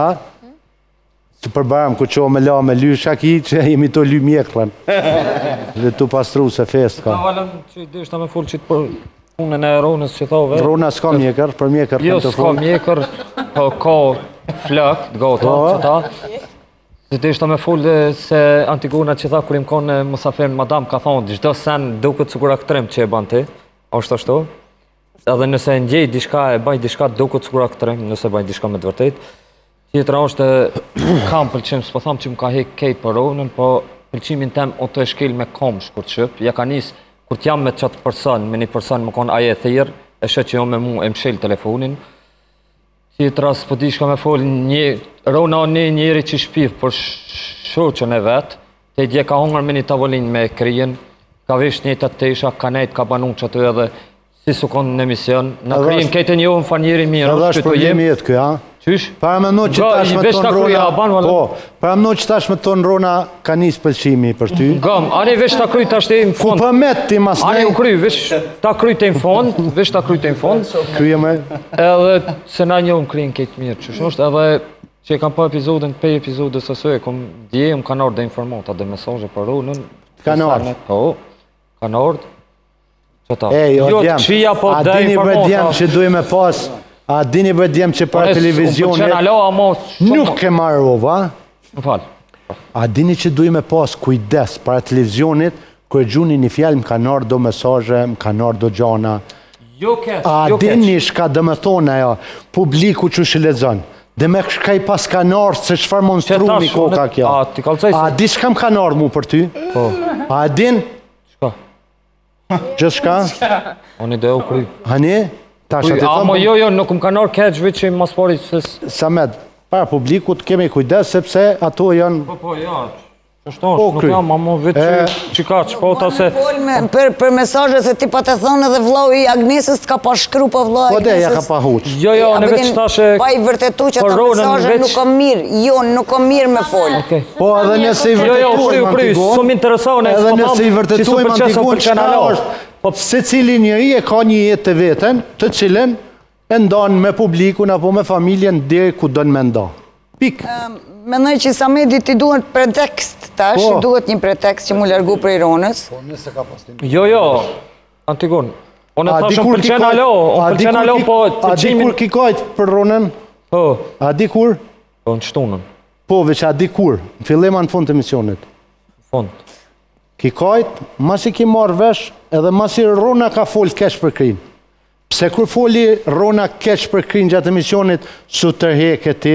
Që përbarëm, ku qo me la me ly shaki, që jemi të ly mjekrën. Dhe tu pastru se fest ka. Ta valem që i dishta me full që të për punën e Ronës që thove. Rona s'ka mjekër, për mjekër jo, s'ka mjekër, ka flak, gota, që ta. Që dishta me full se Antigona që tha, kur im konë musafirën madam, ka thonë, gjdo sen duket cukura këtrim që e ban ti, është ashtu. Edhe nëse ndjej diçka e baj diçka duket cukura këtrim, nëse baj diçka me të vërtet. Tjetra është kam pëlqim, s'po tham që më ka hek kejt për Ronën, po pëlqimin tem o të shkel me komsh kur të shëp. Ja ka nis, kur t'jam me qatë person, me një person më konë aje e thirë, e shë që jo me mu e mshel telefonin. Tjetra s'po di shka me fol, Rona o njeri që shpif për shoqën e vetë, te dje ka hongër me një tavolin me kryen, ka vish një të tesha, ka nejt, ka banun që aty edhe si su konë në emision, në kryin kejtë një në fanjeri mirë, edhe është problemi jetë kjo, ha? Qysh? Para më në që tash me tonë Rona, po, para më në që tash me tonë Rona ka njës pëlqimi për ty. Gam, ani vesh ta kryt ashtë e më fond. Ku përmet ti mas nej? Ani u kry, vesh ta kryt e më fond, vesh ta kryt e më fond. Kryje me? Edhe se na një më kryin kejtë mirë, qysh është, edhe që e kam pa epizodin, pe epizodës asoj, kom dje, më kanë ardhë dhe informata dhe mesazhe për Ronën. Kanë ardhë? Po, kanë ardhë. Ej, o djem, a dini bre djem që dujme pas, a dini bre djem që para televizionit nuk ke marrë ova? Më falë. A dini që dujme pas kujdes para televizionit, kër gjuni një fjallë më kanë ardhë do mesazhe, më kanë ardhë do gjana. A dini shka dhe me thonë ajo, publiku që shë lezon, dhe me shkaj pas kanë ardhë se shfar monstrumi koka kjo. A di shka më kanë ardhë mu për ty? A din? Gjithë shka? Oni dhe u kry. Hani? Amo jo, nuk më kanë orë keqë vëqë i mas pari sës... Samet, para publikut kemi kujdes, sepse ato janë... Po, ja, nuk jam, amo vëqë që ka që po ta se... Për mesazhe se ti pa të thonë edhe vlau i Agnesës t'ka pa shkru pa vlau i Agnesës. Po dhe, ja ka pa huq. Jo, në veç tashe... Pa i vërtetu që ta mesazhe nuk o mirë, jo, nuk o mirë me folë. Po edhe nëse i vërtetuim Antigon, se cili njëri e ka një jetë të veten, të cilën e ndonë me publikun apo me familjen dhe ku dënë me nda. Pik. Menoj që Samedi ti duhet pretekst tash, duhet një pretekst që mu largu prej Ronës. Jo, Antigon, unë e thashëm pëlqen alo, po... A di kur ki kajt për Ronën? Po. A di kur? Po, në shtunën. Po, veç a di kur? Në fillema në fund të misionit. Fund. Ki kajt, mas i ki marrë vesh, edhe mas i Rona ka fol kesh për krin. Pse kur foli Rona kesh për krin gjatë emisionit, su tërheke ti,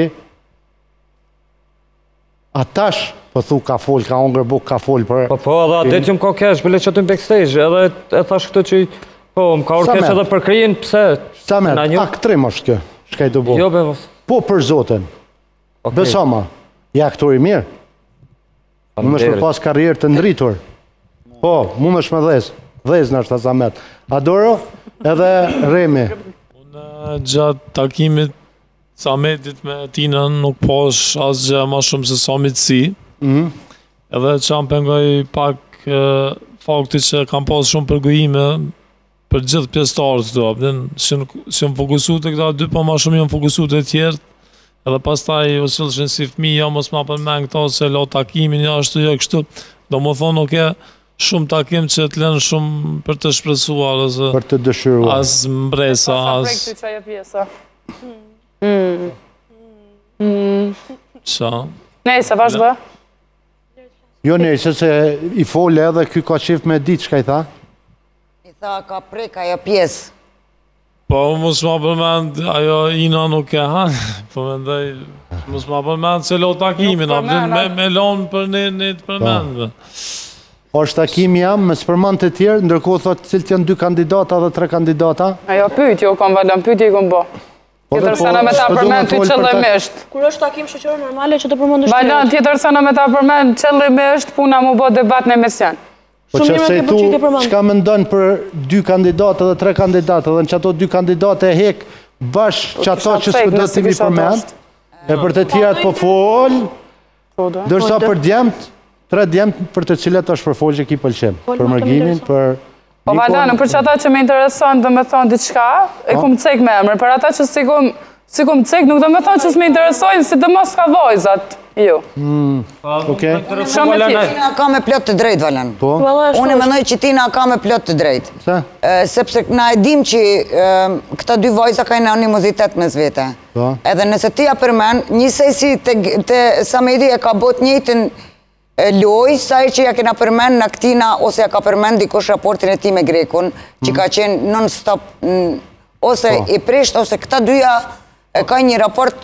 a tash, po thu ka fol, ka ongër buk, ka fol për... Po, edhe adet ju më ka kesh, bële që të në backstage, edhe e thash këtë që... Po, më ka orë kesh edhe për krin, pse? Samet, aktrim është kjo, shkaj të bo. Jo, bevës. Po, për zoten. Besoma, ja aktori mirë. Mu më shme pas karrierë të ndritur. Po, mu më shme dhez në është të Samet. Adoro, edhe Remi. Unë gjatë takimit Sametit me Tinën nuk pash asgjë ma shumë se sa mitësi. edhe që am pengoj pak fakti që kam pas shumë përgojime për gjithë pjesëtarët këto, që më fokusu të këta dy, po ma shumë jam fokusu të tjertë, edhe pastaj o qëllëshin si fëmija, mos ma përmen këto se lo takimin, ja ashtu, ja kështu, do më thonë nuk e shumë takim që të lenë shumë për të shpresuar, për të dëshiruar. As mbresa, as... Sa prek të qaja pjesa. Qa? Nejse, vazhdo. Jo, nejse, se i fole edhe ky ka qef me ditë, shka i tha? I tha ka prek ajo pjesë. Po, mos ma përmend, ajo ina nuk e hanë, po mendoj, mos ma përmend se lo takimin, me lonë për një të përmendve. Është takimi jam, me s'përmend të tjerë, ndërkohë thot cilët janë 2 kandidata dhe 3 kandidata. Ajo pyetje u kam valën, pyetje i kom bo. Tjetër se në me ta përmend ty qëllimisht. Kur është takim shoqëror normale që të përmendësh? Valën, tjetër se në me ta përmend qëllimisht, puna mu bo debat në emision. Po që se tu, qka më ndonë për 2 kandidatë dhe 3 kandidatë, dhe në që ato 2 kandidatë e hek bashkë që ato që s'ku do t'imi përmend, e për të tjerat po folë, dërsa për djemët, 3 djemët për të cilet është për folë që ki pëlqem, për mërgimin, për... Po valanu, për që ata që me intereson dhe me thonë diqka, e ku më cek me emër, për ata që si ku më cek, nuk dhe me thonë që s'me interesojnë, si dhe mos ka vojzat, ju. Okej. Shumë e tjeshtë. Tina ka me plot të drejt, Valen. Po? Unë e mendoj që Tina ka me plot të drejt. Se? Sepse na e dim që këta 2 vajza ka një animozitet mes vete. Edhe nëse ti ja përmen, njësej si të Samedi e ka bot njëtën loj, saj që ja kena përmen në këtina, ose ja ka përmen dikush raportin e ti me Grekun, që ka qenë non-stop, ose i prisht, ose këta 2-ja ka një raport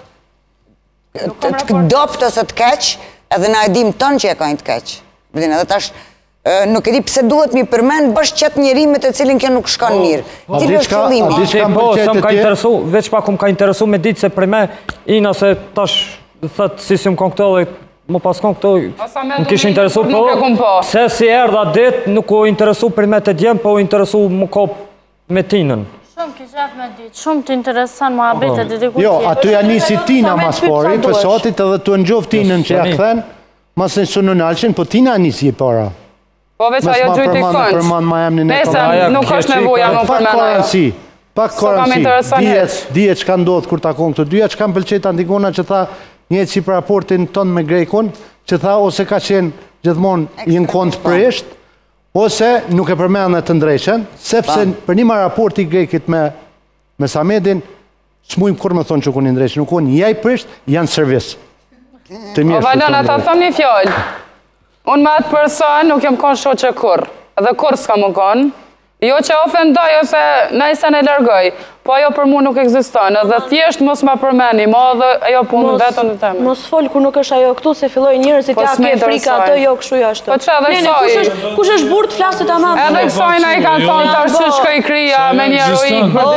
të dopt ose të keq, edhe na e dim tonë që e ka një të keq. Edhe tash, nuk e di pse duhet mi përmen bashkë qëtë njeri me të cilin kjo nuk shkon mirë. Cili është qëllimi? Po, sa më ka interesu, veç pa ku më ka interesu me ditë se për me, ina se tash, thëtë si më konë këto dhe më pas konë këto, më kishë interesu, po, se si erdha ditë, nuk u interesu për me të djemë, po u interesu më kop me tinën. Shumë kishaf me ditë, shumë të interesan më abitet e diku tjetë. Jo, aty ja nisi Tina mas pari, për sotit edhe të nxof Tinën që ja këthen, mas në sunë në alqin, po Tina nisi i para. Po veç ajo gjujti kënd. Nese, nuk është nevoja më përmena jo. Pak koransi, dijet që ka ndodhë kur takon këtë dyja, që kam pëlqet Antigona që tha njëtë si për raportin ton me Grekun, që tha ose ka qenë gjithmonë i në kont prisht, ose nuk e përmene të ndrejqen, sepse për një ma raporti Grekit me Samedin, s'mujmë kur me thonë që ku një ndrejqen, nuk unë jaj prisht, janë servis. O Valona, ta thëm një fjallë. Unë me atë person nuk jem konë shoqe kur, edhe kur s'ka më konë, jo që ofendoj ose najse në lërgoj, po ajo për mu nuk eksiston, edhe thjesht mos ma përmeni, ma edhe ajo punë vetën të temë. Mos folë ku nuk është ajo këtu, se filloj njërës i tja ke frika atë, jo këshu jashtë. Po që edhe kësoj? Kush është burë të flasë të amamë? Edhe kësojna i kanë thonë të arshë shkoj krija, me një eroik për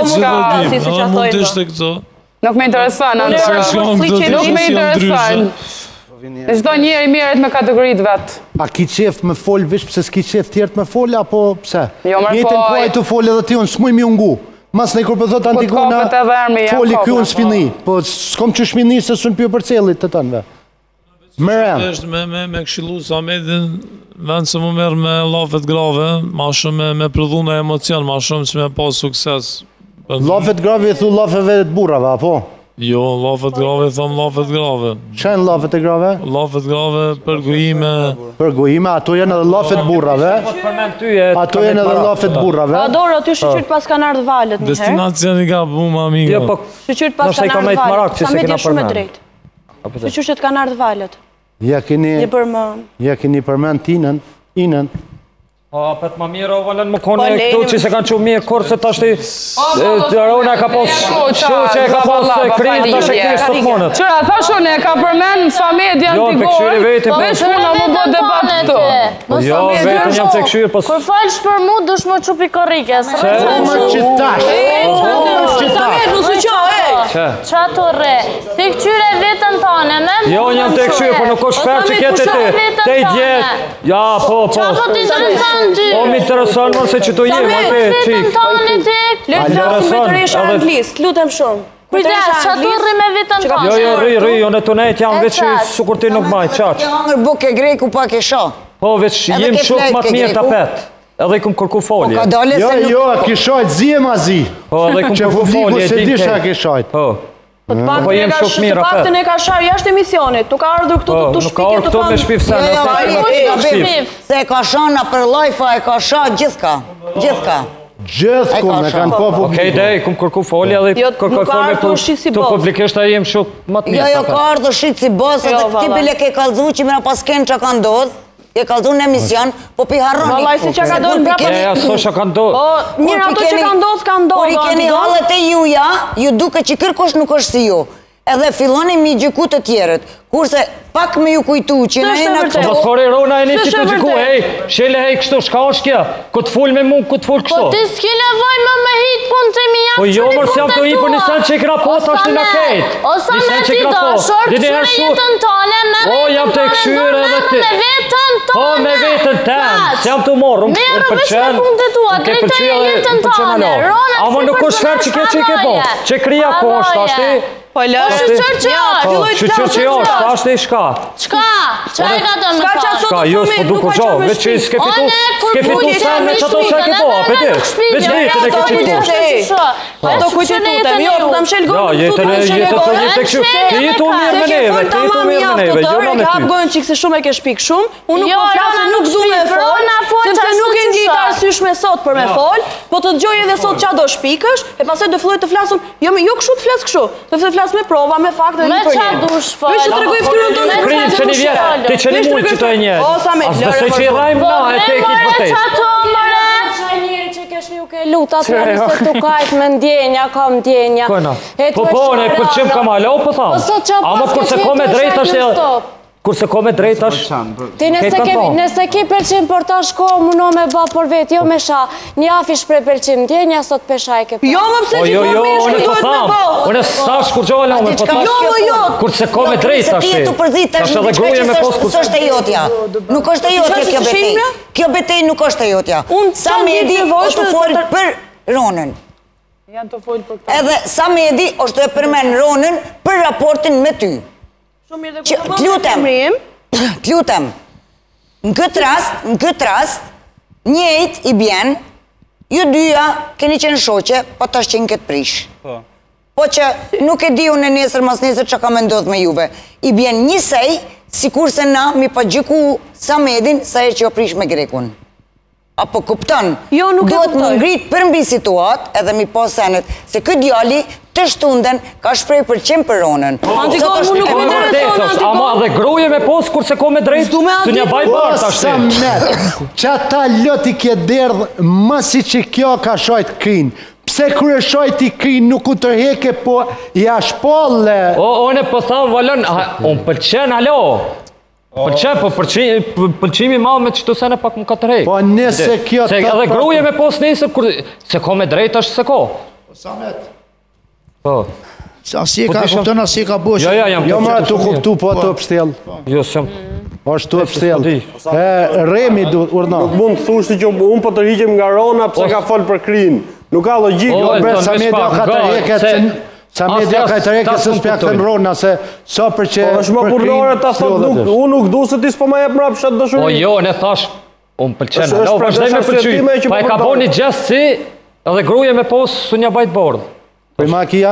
diçka. Nuk me interesan, nuk me interesan. Çdo njeri mirët me kategoritë vetë. A ki qef me folë vish pëse s'ki qef tjertë me folë, apo pse? Jo, mërë po... Jetën kuaj të folë edhe ti unë, s'muj mi ungu. Mas në i kur përthot Antigona, foli kjo unë s'fini. Po s'kom që shmini se s'unë pjo për celit të tënve. Me këshilu Samedin, vend se mu merë me lafet grave, ma shumë me prodhu në emocion, ma shumë që me pas sukses. Lafet grave i thu lafeve të burrave, apo? Jo, lafet grave, thëmë lafet grave. Qenë lafet e grave? Lafet grave, përgojime. Përgojime, ato jenë edhe lafet burrave. Ato jenë edhe lafet burrave. Adoro, ty shqyqyrt pas kanë ardhë valet njëherë. Destinacion i ka bu, ma amiga. Shqyqyrt pas kanë ardhë valet. Sa me dje shumë e drejt. Shqyqyrt kanë ardhë valet. Ja keni përmen Tinën, Inën. Apet ma mirë, o valen më kone këtu që se kanë që mirë kur se të ashti Rona ka pos shu që e ka pos krinë të ashtë kërës të ponët. Qëra, thashone, ka përmen Samedi Antigor, veç muna më bo debat këtu. Jo, vetëm jam të këshyrë, pos... Kur falsh për mu, dush më qupi korrikes. Se më qitash. Samed, më së qo, Qa të re? Ti këqyre vetën tane, me mu. Jo, jam të këshyrë, për nuk është shperë që kete ti. Te i djetë. Ja, po. Qa po t'i O, mi të rësën, mërë se që të jemë, atë qikë. Lutem shumë me të rishë anglisë, lutem shumë. Kujdes, që ato rri me vitën tonë. Jo, rri, unë të nejt jam veç sukur ti nuk baj, qaq. Hangër buke greku pa kisha. Po, veç jem shumë më të mirë tapet. Edhe i kum kërku folje. Jo, kishajt zi e ma zi. Po, edhe i kum kërku folje. Se disha kishajt. Po. Po jem shumë mirë apet. Të paktën e ka sharë jashtë emisionit, nuk ka ardhur këtu të shpike të fanë. Nuk ka ardhur këtu me shpif sen. Se ka shana për lajfa, e ka shanë gjithka. Gjithku me kanë po publiku. Okej, dej, kum kërku folje edhe kërkoj folje të publikisht a jem shumë më të mirë. Jo, ka ardhur shqit si bosa dhe ti bile ke kalzu që mira pas kënë që ka ndodhë. Ke kalzu në emision, po pi harroni. Valaj si që ka ndodhë në brapë. Ja, so që ka ndodhë. Mirë, ato që ka ndodhë, ka ndodhë. Por i keni halët e juja, ju duke që kërkosh nuk është si ju. Edhe filloni mi gjyku të tjerët. Kurse pak me ju kujtu që në e në këto... Po s'kore rona e nisi të gjyku, hej, shele hej kështu, shka është kja? Këtë full me mu, këtë full kështu. Po ti s'ki nevoj me hitë punë të mi jam po jo, mërë se jam të hi për nisan që i kra po, ta shtë në kejt. Osa me ti dashor, qëre jetën tone, me vetën tone. Po, me vetën temë, se jam të morë, unë përqenë. Ke përqenë edhe përqenë alo. Amo nuk është shferë që ke që i ke po, që kria ko është, ashti. Po shqyqër që jo, ashtë i shka. Qka? Qa e ka të më ka? Shka, jo s'po du kur gjo, veç që s'ke fitu sen me që ato që ke po, apeti. Veç vetën e ke qitu. Ato kujtë të tutem, jo, të më shelë gojnë, jetë të këshu, ke jetu mirë me neve, ke jetu mirë me neve, jo në me ty. Ka hapë gojnë qikë se shumë e ke shpik shumë, unë nuk po flasë, nuk zu me fol, sepse nuk e ndjita arsysh me sot për me fol, po të gjoj edhe sot qa do shpikësh, e pasaj do filloj të flasëm, jo këshu të flasë këshu, të flasë me prova, me fakte, me qa dush fol. Vesh të tregoj ftyrën tonë me krinë që një vjetë, ti që një mund që të e njërë. As dëse që i rajmë na, e te e kitë për te. Qaj njëri që kesh një ke luta të rëmë se tu kajt me ndjenja, ka ndjenja. Po, ne përqim kam alo, po thamë. Amo kurse ko me drejt është kurse ko me drejt është... Ti nëse ki përqim për ta shko, muno me ba për vetë, jo me sha, një afish për përqim ndjenja, sot pesha e ke pa. Jo, më pëse që të mishë në duhet me bo. Unë sa shkurgjohë me për ta kurse ko me drejt është. Ashtë edhe gruje me posë kurse... është e jotja. Nuk është e jotja kjo betej. Kjo betej nuk është e jotja. Samedi është të folë për Ronën. Edhe Samedi është të përmen Ronën për raportin me ty. T'lutem, në këtë rast, njejt i bjen, ju dyja keni qenë shoqe, pa tash qenë këtë prish. Po që nuk e di unë e nesër mas nesër që ka me ndodhë me juve. I bjen njësej, si kurse na mi pa gjyku Samedin, sa e që jo prish me Grekun. Apo kupton, duhet më ngrit përmbi situat, edhe mi po senet, se këtë djali të shtunden ka shprej për qenë për Ronën. Antikon, mu nuk e intereson, Antikon. Ama dhe gruje me posë kurse ko me drejt, së një baj barë të ashtë. Qa ta loti kje derdhë, ma si që kjo ka shojt krinë. Pse kërë shojt i krinë nuk u tërheke, po i ashpolle. One po thamë, Valon, unë pëlqen, halo. Pëlqen, po pëlqimi malë me qëtu sene pak më ka të rejë. Po nëse kjo të... Edhe gruje me posë nesër, se ko me drejt është se ko. Samet. Po. Asi e ka kuptën, asi e ka bosh. Jo mëra të kuptu, po ato pështjellë. Jo, sëm. është të pështjellë. Remi du urna. Nuk mund të thushti që unë po të rriqem nga Rona pëse ka folë për krinë. Nuk ka logikë. Jo, bre, sa media ka të reket... Sa media ka të reket se s'pja këtën Rona, se sa për që... Po, është më burnore ta thot, unë nuk du se ti s'po ma jep mrap shatë dëshuri. O, jo, ne thash, unë pëlqenë, alo, vazhdej me pëlqy, pa e ka bo një gjestë si, edhe gruje me posë su një bajtë bordë. Po i makia?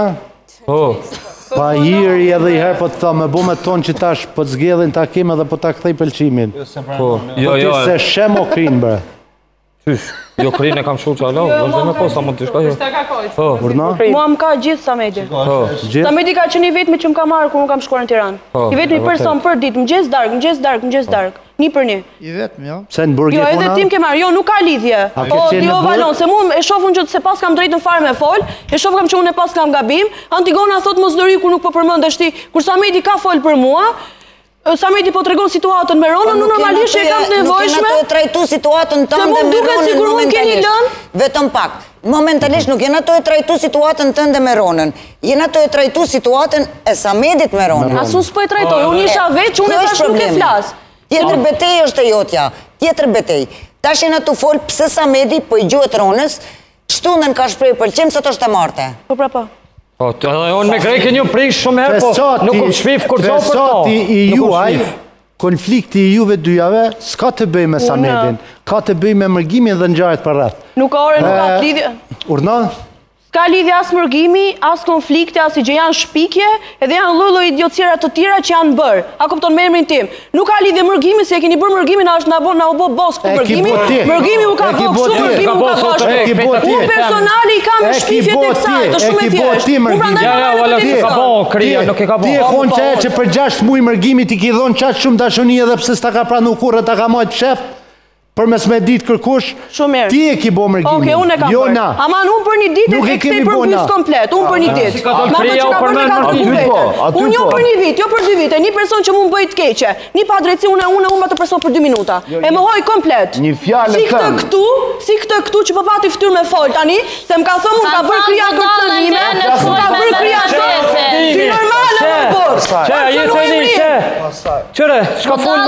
Pa hiri edhe i herë po të tha, me bu me tonë që tash po të zgjedhin takim edhe po ta këthej pëlqimin. Po ti se shemo krinë, bre. Qysh, jo krinë e kam shu që alo, vazhdej me posë, sa mund të shka jo. Urna? Mua më ka gjithë Samedi. Samedi ka që një vetëmi që më ka marrë kër më kam shkuar në Tiranë. I vetëmi person për ditë, mëgjes dark, një për një. I vetëmi, jo? Pse në burgjet puna? Jo, edhe tim ke marrë, jo, nuk ka lidhje. Jo, Valon, se mu e shofun që se pas kam drejtën fare me fol, e shofun kam që unë e pas kam gabim, Antigona thot mos dëri kur nuk po përmëndesh ti, kur Samedi ka fol për mua, Samedi po të regon situatën me Ronën, në normalisht e kam të nevojshme. Nuk jena të e trajtu situatën tënde me Ronën momentalisht. Vetëm pak. Momentalisht nuk jena të e trajtu situatën tënde me Ronën. Jena të e trajtu situatën e Samedit me Ronën. Asun s'po e trajtoj, unë isha veç, unë e thash nuk e flas. Tjetër betej është e jotja. Tjetër betej. Tash jena të folë pëse Samedi po i gjuhet Ronës, shtunden ka shprej pëlqim, sot është e marte. Po pra po. Unë me Grekin ju prish shumë herë, po nuk më shpif kur gjo për to. Fesati i juaj, konflikti i juve dyjave, s'ka të bëj me Samedin, ka të bëj me mërgimin dhe ngjarjet për rreth. Nuk ka lidhje. Urna? Ka lidhje as mërgimi, as konflikte, as i gjë janë shpikje, edhe janë lloj idiotësira të tjera që janë bërë. A kupton me emrin tim? Nuk ka lidhje mërgimi, se e keni bërë mërgimin, është na u bë boss këtu mërgimi. Mërgimi u ka bë kështu, mërgimi u ka bë. Unë personali kam me shpifjet e kësaj, të shumë e thjeshtë. Unë prandaj ti e kon që për 6 muaj mërgimi ti ki dhon çaq shumë dashuni edhe pse s'ta ka pranuar kurrë, ta ka marrë shef. Për mes me ditë kërkush, ti e ki bo mërgimin. Oke, unë e kam bërë. Aman, unë për një ditë e këtej për bus komplet, unë për një ditë. Unë jo për një vit, jo për 2 vite, një person që mu më bëjt keqe, një padreci unë më të person për 2 minuta. E më hoj komplet. Si këtë këtu që për pati ftyrë me fol tani, se më ka thëmë unë ka bërë krija kërcënime, ka bërë krija kërcënime, si normale më bërë. Që, jetë e një, qëre, shka full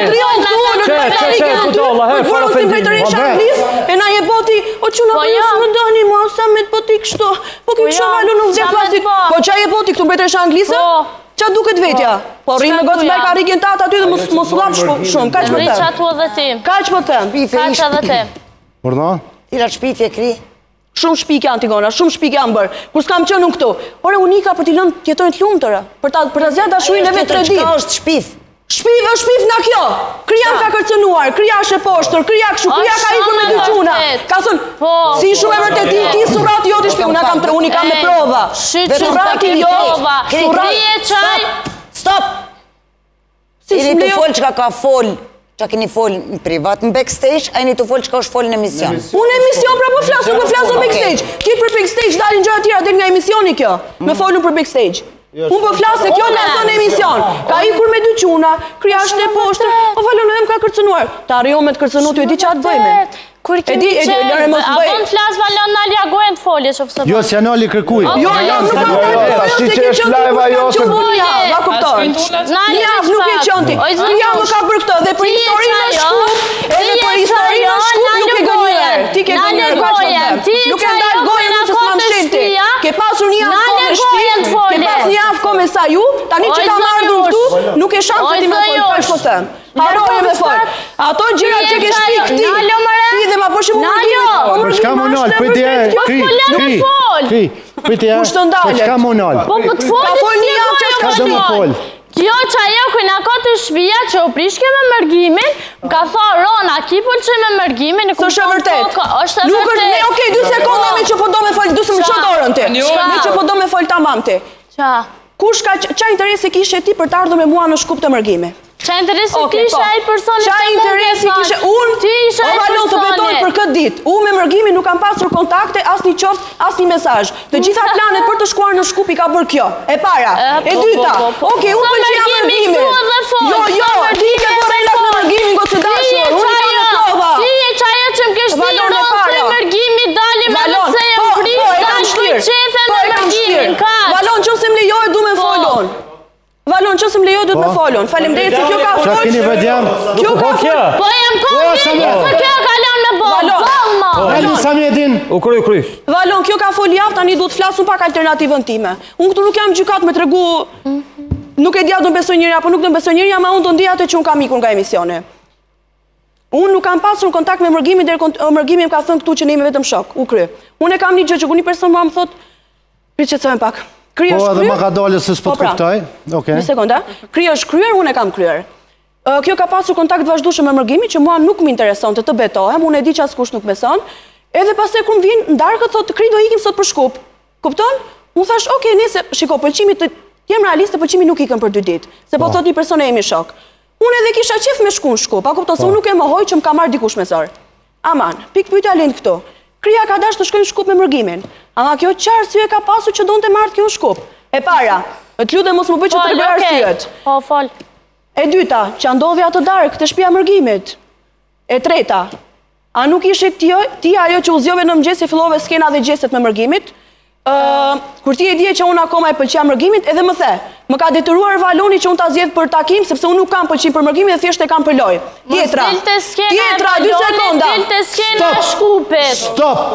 më Vërë si mbretërisha anglisë, e na je boti, o që në përës më dëni, ma sa me të boti kështu, po kjo kështu valu nuk vjetë pasit, po qa je boti këtu mbretërisha anglisë, qa duket vetja, po rrinë në gocë me ka rikjen tatë aty dhe mos lap shumë, ka që më tem, ka që më tem, ka që edhe tem. Përna? Tira shpifje kri? Shumë shpike Antigona, shumë shpike janë bërë, kur s'kam qënë unë këtu, ore unika për t'i lënë tjetojnë t'lumë tëra, për ta zjatë dashurin e vetë 3 ditë. Shpif nga kjo, krija më ka kërcënuar, krija është e poshtër, krija këshu, krija ka ikur me 2 quna. Ka thënë, si shumë e vërtet ti surati jo t'i shpif, unë kam me prova. Surati jo, krije qaj. Stop! Jeni të folë që ka folë, që keni folë në privat, në backstage, a jeni të folë që ka është folë në emision? Unë emision pra po flasë, nuk po flasë në backstage. Ti për backstage dalin gjëra tjera del nga emisioni kjo, me folën për backstage. Unë për flasë se kjo ka thënë emision, ka ikur me 2 quna, krija është e poshtër, o valonë edhe më ka kërcënuar. Ta arjo me të kërcënu të e di që atë bëjme. Kur kemi qenë, a bon të flasë valon në aliagojnë të folje që fësë Jo, si janë ali kërkuj. Jo, nuk kam të ashti që është live ajo se va kuptojnë. Një javë nuk e qënti. Një javë më ka bërë këtë dhe për historinë në shkup, edhe për historinë në shkup nuk e gënjër. Ti ke gënjër, nuk e ndalë gojën në që s'ma shenti. Ke pasur një javë ko me shpi, ke pas një javë ko me sa ju, tani që ka ardhur këtu, nuk e shanë të ti me folë, pa shko them. Haroje me folë. Ato gjira që ke shpi këti, ti dhe ma përshim më mërgjimit. Për shka monal, pëjti e, kri, për shka monal. Po për të folë, s'ka do më folë. Jo që ajo këna ka të shpia që u prishke me mërgimin, ka tha Rona, ki pëlqej me mërgimin, së është e vërtet. Nuk është, okej, 2 sekonda me që po do me folë, 2 se më që dorën ti. Me që po do me folë ta mam ti. Kush ka, qa interesi kishe ti për të ardhur me mua në shkup të mërgimi? Qa interesi kishe ai personi që mund interesi kishe unë, o valon të betoj për këtë ditë. Unë me mërgimi nuk kam pasur kontakte, as një qoftë, as një mesazh. Të gjitha planet për të shkuar në shkup i ka bërë kjo. E para, e dyta. Okej, unë pëlqej mërgimi. Jo, ti ke bërë relak në mërgimin gocë dashur. Unë kam në prova. Ti e qaja që më kesh ti rrosë mërgimi dalim edhe pse e prish, dash të qefe me mërgimin. Valon, që se më lejohet du me folon. Valon, që se më lejohet du me folon. Faleminderit se kjo ka folë. Qa kini vëdjam? Kjo ka folë. Po e më kohë një, se kjo ka lënë me bolma. Valon, sa më edin? U kryj. Valon, kjo ka folë javë, tani du të flasu pak alternativën time. Unë këtu nuk jam gjykat me të regu, nuk e dja do në besoj njëri, apo nuk do në besoj njëri, ama unë do ndija të që unë kam ikur nga emisione. Unë nuk kam pasur kontakt me mërgimin, dhe mërgimin më ka thënë këtu që ne ime vetëm shok, u kry. Unë e kam një gjë që ku një person më thot, priqetësojmë pak. Po edhe ma ka dole se s'po të kuptoj. Një sekonda. Kry është kryer, unë e kam kryer. Kjo ka pasur kontakt vazhdueshëm me mërgimin që mua nuk më intereson të betohem, unë e di që askush nuk beson. Edhe pastaj kur më vjen ndarkët thotë Kry do ikim sot për shkup. Kupton? Unë thash, "Okej, nëse shiko pëlqimi të jem realiste, pëlqimi nuk ikën për 2 ditë, se po thotë një person e jemi shok." Unë edhe kisha qef me shku në shkup, a kupton se unë nuk e mohoj që më ka marrë dikush me zor. Aman, pyetja lind këtu. Krija ka dashur të shkojnë në shkup me mërgimin. Ama kjo çfarë arsye ka pasur që donte marrë kjo në shkup? E para, të lutem mos më bëj që të tregoj arsyet. Po fol. E dyta, që ndodhi atë darkë të shtëpia mërgimit. E treta, a nuk ishe ti ajo që u zgjove në mëngjes e fillove skena dhe gjestet me mërgimit? Kur ti e dje që unë akoma e pëlqia mërgimit, edhe më the, më ka detyruar Valoni që unë ta zgjedh për takim, sepse unë nuk kam pëlqim për mërgimit dhe thjesht e kam për lojë. Tjetra, 2 sekonda. Dilte skena e shkupit. Stop!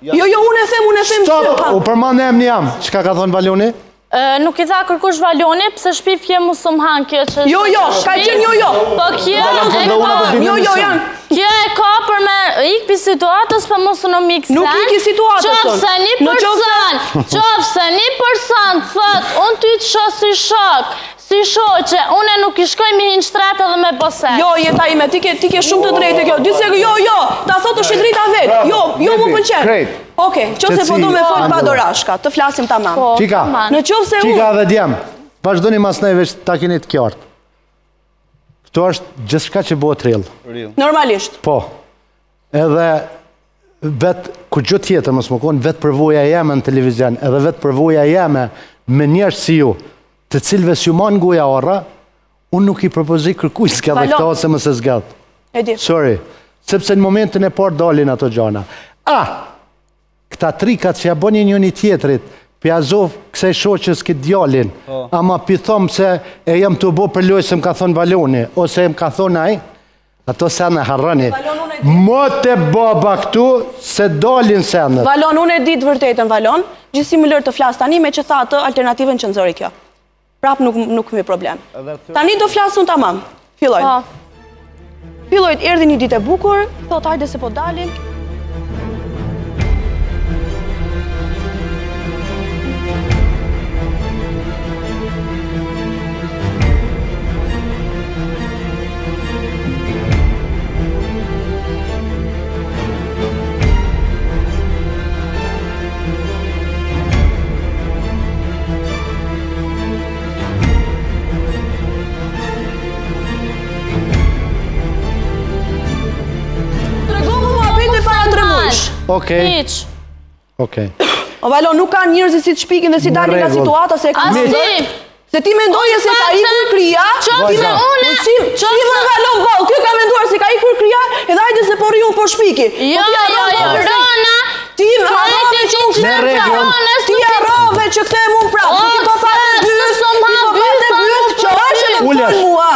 Jo, unë e them Stop, u përmand emni jam. Çka ka thonë Valoni? Nuk i tha kërkush Valoni, pëse shpifje mu së më hanë kjo që... Jo, ka qenë jo. Po kjo janë. Kjo e ka për me ikë për situatës për mos në mikë sen. Nuk ikë situatës tonë. Qofse një person thët, unë ty të shoh si shok, si shoqe, une nuk i shkoj mi hinë shtretë dhe me posek. Jo, jeta ime, ti ke shumë të drejtë kjo. Dy sekë, jo, ta thotë është i drejta vetë. Jo, mu pëlqen. Oke, qofse po do me folë pa dorashka, të flasim tamam. Qika, qika dhe djem, vazhdoni mas neve ta keni të kjartë. Këto është gjithçka që bëhet real. Normalisht. Po, edhe vetë, kur gjë tjetër mos më konë, vetë përvoja jeme në televizion, edhe vetë përvoja jeme me njerëz si ju, të cilve s'ju man goja orra, unë nuk i propozi kërkuj s'ka dhe këta ose më se zgat. Sorry, sepse në momentin e parë dalin ato gjana. Këta trikat që ja bëni njëni tjetrit, për Azov kësaj shoqës këtë djalin, ama për thomë se e jam të bo për lojë se më ka thonë Valoni, ose më ka thonë aj, ato sene harrani. Më të baba këtu se dalin senet. Valon, unë e ditë vërtetën, Valon, gjithësi më lërë të flasë tani me që tha të alternativën që nëzori kjo. Prap nuk këmi problem. Tani do flasë unë tamam. Fillojnë. Fillojnë, erdi një ditë e bukur, thot hajde se po dalin. Okej. O Valon, nuk ka njërëzit si të shpikin dhe si dalin nga situata se e ka mundër. Se ti mendoje se ka ikur kria, si më Valon bol, kjo ka menduar se ka ikur kria, edhe hajde se por ju po shpiki. Rona, ti arrove që këte e mund prapë, ti po fate byt, që është edhe për mua.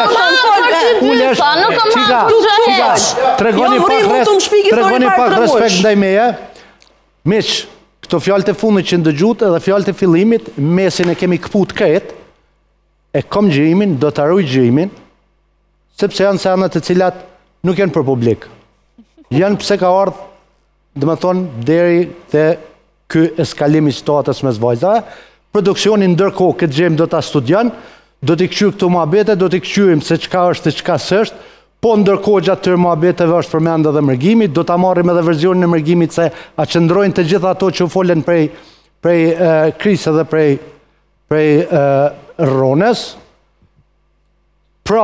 Tregoni pak respekt ndaj meje. Miq, këto fjallët e fundit që ndëgjut edhe fjallët e fillimit, mesin e kemi këput këtë, e kom gjimin, do të arruj gjimin, sepse janë senet e cilat nuk janë për publik. Janë pse ka ardhë, dhe me thonë, deri të ky eskalimi situatës mes vajzave, produksionin ndërkohë këtë gjem do të studion, do t'i këqy këtu muhabete, do t'i këqyrim se qka është e qka sështë, po ndërkohë gjatë tërë muhabeteve është përmend edhe mërgimit, do t'a marrim edhe verzionin e mërgimit se a qëndrojnë të gjitha ato që u folen prej Krisë dhe prej Rones. Pra,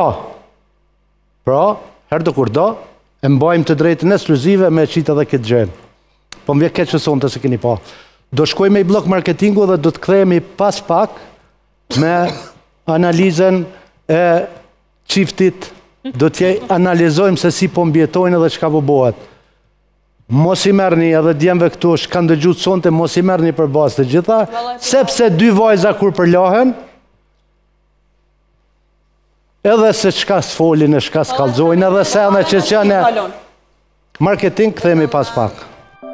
herë do kur do, e mbajmë të drejtën ekskluzive me qitë edhe këtë gjemë. Po më vje keqë që sonte se keni pa. Do shkoj me i blok marketingu dhe do të kthehemi pas pak me analizën e qiftit, do t'je analizojmë se si po mbjetojnë edhe qka po bëhet. Mos i merni edhe djemve këtu shkan dëgjut sonte, mos i merni për bazë të gjitha, sepse dy vajza kur përlahen, edhe se qka s'folin e qka s'kallzojnë, edhe se edhe që qene marketing, kthehemi pas pak.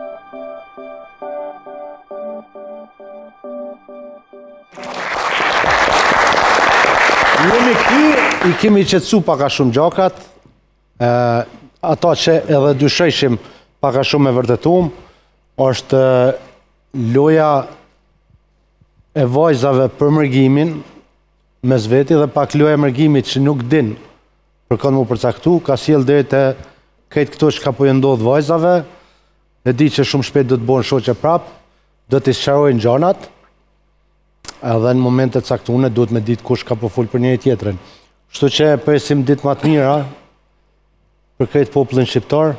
Jemi këti, i kemi qetësu paka shumë gjakat, ata që edhe dysheshim paka shumë e vërtetum, është loja e vajzave për mërgimin mes veti dhe pak loja e mërgimit që nuk din për kënë mu përcaktu, ka sjell deri te këtë këto që ka po jëndodhë vajzave, e di që shumë shpejt do të bojnë shoqe prap, do të sqarojnë gjanat, edhe në momentet caktune duhet me ditë kush ka po full për njëri tjetrin. Kështu që presim ditë më të mira për këtë popullin shqiptar.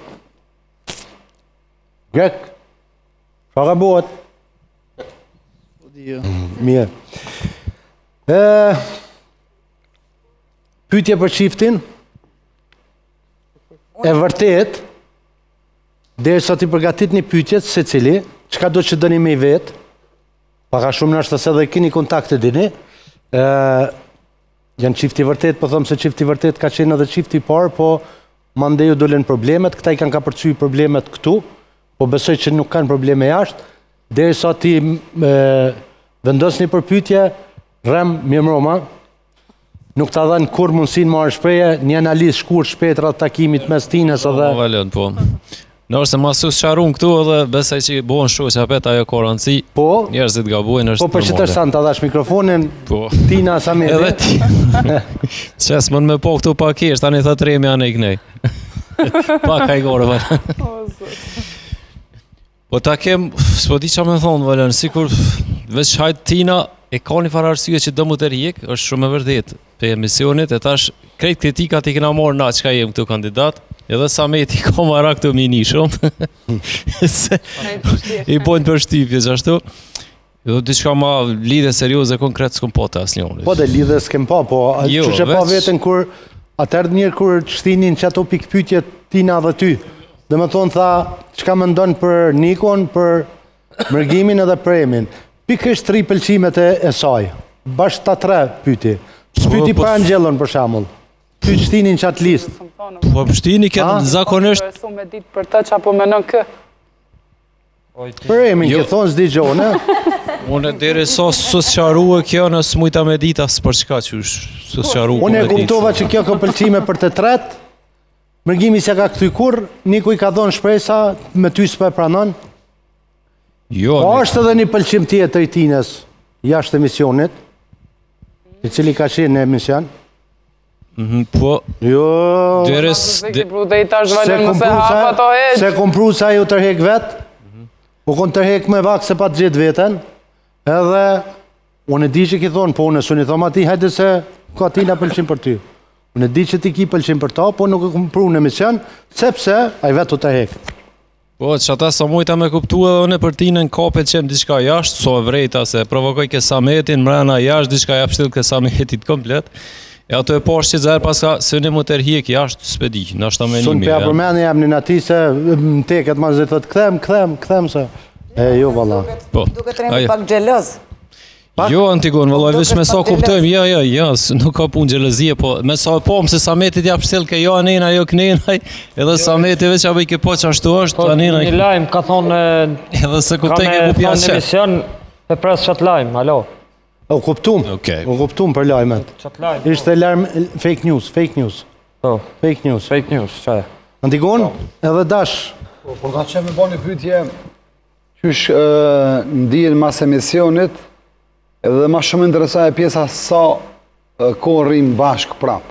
Grek, çka ka bëhet? Mirë. Pyetje për çiftin. E vërtet, derisa ti përgatitni pyetjet secili, çka do që dëni me i vetë, paka shumë nështë se dhe kini kontakte dini, janë qifti vërtet, po thëmë se qifti vërtet ka qenë edhe qifti parë, po mandeju dolin problemet, këta i kanë ka përcuj problemet këtu, po besoj që nuk kanë probleme jashtë, derisa ti vendos një përpytje, rem Mirëmbroma, nuk ta dhanë kur mundësin marrë shpreje, një analizë shkurt shpejt rreth takimit mes Tinës edhe... Valen, po. Nërse masus qarun këtu edhe besaj që bohen shuq apet ajo koranci, njerëzit gabojnë është normale. Po për që të shtanë të dhash mikrofonin, Tina Sameti. Edhe ti. Qes mën me po këtu pak ish, tani thët remi anë i knej. Pak ka i gore, Valen. Po ta kem, s'po di qa me thonë, Valen, sikur veç hajt Tina e ka një farë arsye që do mu të rjek, është shumë e vërdet për emisionit, e tash krejt kritikat i kena morë na qka jem këtu kandidat, edhe Sameti ka mara këtu mini shumë, i bojnë për shtypje që ashtu, edhe diçka ma lidhe serioze konkret s'kom po të asë njënës. Po dhe lidhe s'kem pa, po që që pa vetën kur, atër njërë kur shtinin që ato pikpytje Tina dhe ty, dhe me thonë tha, qka më ndonë për Nikon, për mërgimin edhe për Emin. Pikërisht 3 pëlqimet e saj, bashkë ta 3 pyti. S'pyti pa Angelon për shamull. Pyt shtinin qatë listë. Po shtini këtë zakonisht... Su me ditë për të që apo menon kë. Për Emin ke thonë s'di gjonë, Unë deri sos qarua kjo në s'mujta me dita s'për çka qysh, sos qarua me Unë e kuptova që kjo ka pëlqime për të tretë, mërgimi se ka këthy kur, Niku i ka thonë shpresa, me ty s'pe pranon. Po është edhe një pëlqim tjetër i Tinës, jashtë emisionit, i cili ka qenë në emision. Po, se kompru sa ju tërhek vetë, u konë tërhek me vakë se pa të gjithë vetën, edhe unë e di që ki thonë, po unë e suni thoma ti, hajde se ka Tina pëlqim për ty. Unë e di që ti ki pëlqim për ta, po nuk e kompru në emision, sepse a i vetë u tërhek. Po, që ata sa mujta me kuptu edhe une për Tinën kapet qemë diçka jashtë, so e vrejta se provokoj ke Sametin, mrena jashtë, diçka jap shtil ke Sametit komplet. E ato e poshtë që zërë paska, se në më tërhjek jashtë, s'pedi, nashta me Sun për përmeni jam një nati se më teket ma zë thët, këthem se. E jo, valla. Duke të rejmë pak gjelëz. Jo, Antigon, vallaj, veç me sa kuptojmë, ja, nuk ka pun gjelëzije, po me sa pomë se Sametit jap shtil ke jo anena, jo kënenaj, edhe Sametit veç abë i ke po që ashtu është, anena. Një lajmë, ka thonë, edhe se kuptoj ke ku pja në emision, e presë qatë lajmë, alo. U kuptum për lajmet. Ishte lajmë fake news. Fake news, qaj. Antigon, edhe dash. Por ka që me bo një pytje, qysh ndijen mas emisionit, edhe ma shumë interesaj e pjesa sa kohë rrim bashkë prapë.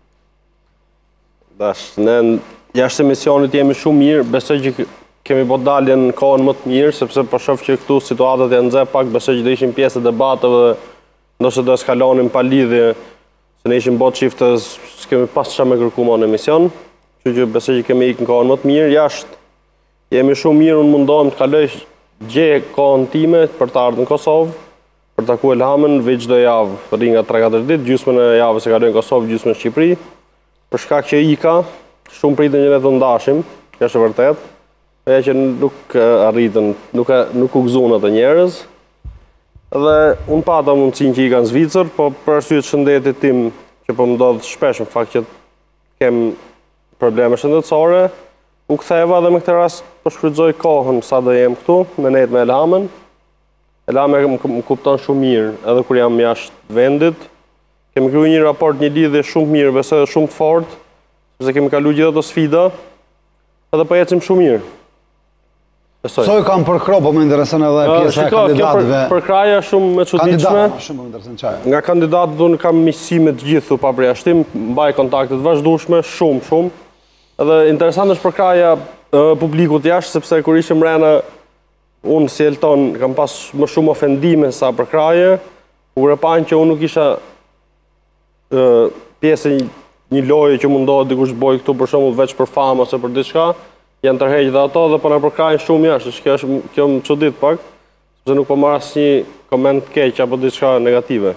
Dash, në jashtë emisionit jemi shumë mirë, besoj që kemi po dalje në kohën më të mirë, sepse po shoh që këtu situatët e nxe pak, besoj që do ishin pjesë të debateve, ndoshta do eskalonin pa lidhje, se ne ishim bot çifte, s'kemi pas çfarë me kërkuar në emision, kështu që besoj që kemi ikë në kohën më të mirë, jashtë jemi shumë mirë, unë mundohem të kaloj gje kohën time për të ardhur në Kosovë, për të takuar Elhamën, veç çdo javë, rri nga 3-4 ditë, gjysmën e javës e kaloj në Kosovë, gjysmën në Shqipëri, për shkak që ika, shumë pritën që ne të ndashim, kjo është e vërtetë. Përja që nuk arritën, nuk u gëzun atë njerëz. Dhe unë pata mundësin që i kanë Zvicër, po për arsyet shëndetit tim, që po më ndodhë shpesh në fakt që kem probleme shëndetësore, u ktheva dhe me këtë rast po shfrytëzoj kohën sa do jem këtu, me nejt me Elhamën. Elhamën më kupton shumë mirë, edhe kur jam jashtë vendit. Kemi kriju një raport, një lidhje shumë mirë, besoj dhe shumë të fortë, sepse kemi kalu gjithë ato sfida, edhe po ecim shumë mirë. Soj kam për kro, po më interesën edhe pjesa e kandidatëve. Për kraja shumë me çuditshme. Shumë më interesën qaja. Nga kandidatët unë kam miqësime të gjithë pa përjashtim, mbaj kontaktet vazhdueshme, shumë. Edhe interesant është për kraja publikut jashtë, sepse kur ishim mrena, unë si Elton kam pas më shumë ofendime sa për kraje, kur e panë që unë nuk isha pjesë një loje që mundohet dikush të bëj këtu për shembull veç për famë ose për diçka. Janë tërheqë dhe ato dhe po na përkrajnë shumë jashtë, kjo më çudit pak, sepse nuk po marr asnjë koment keq apo diçka negative.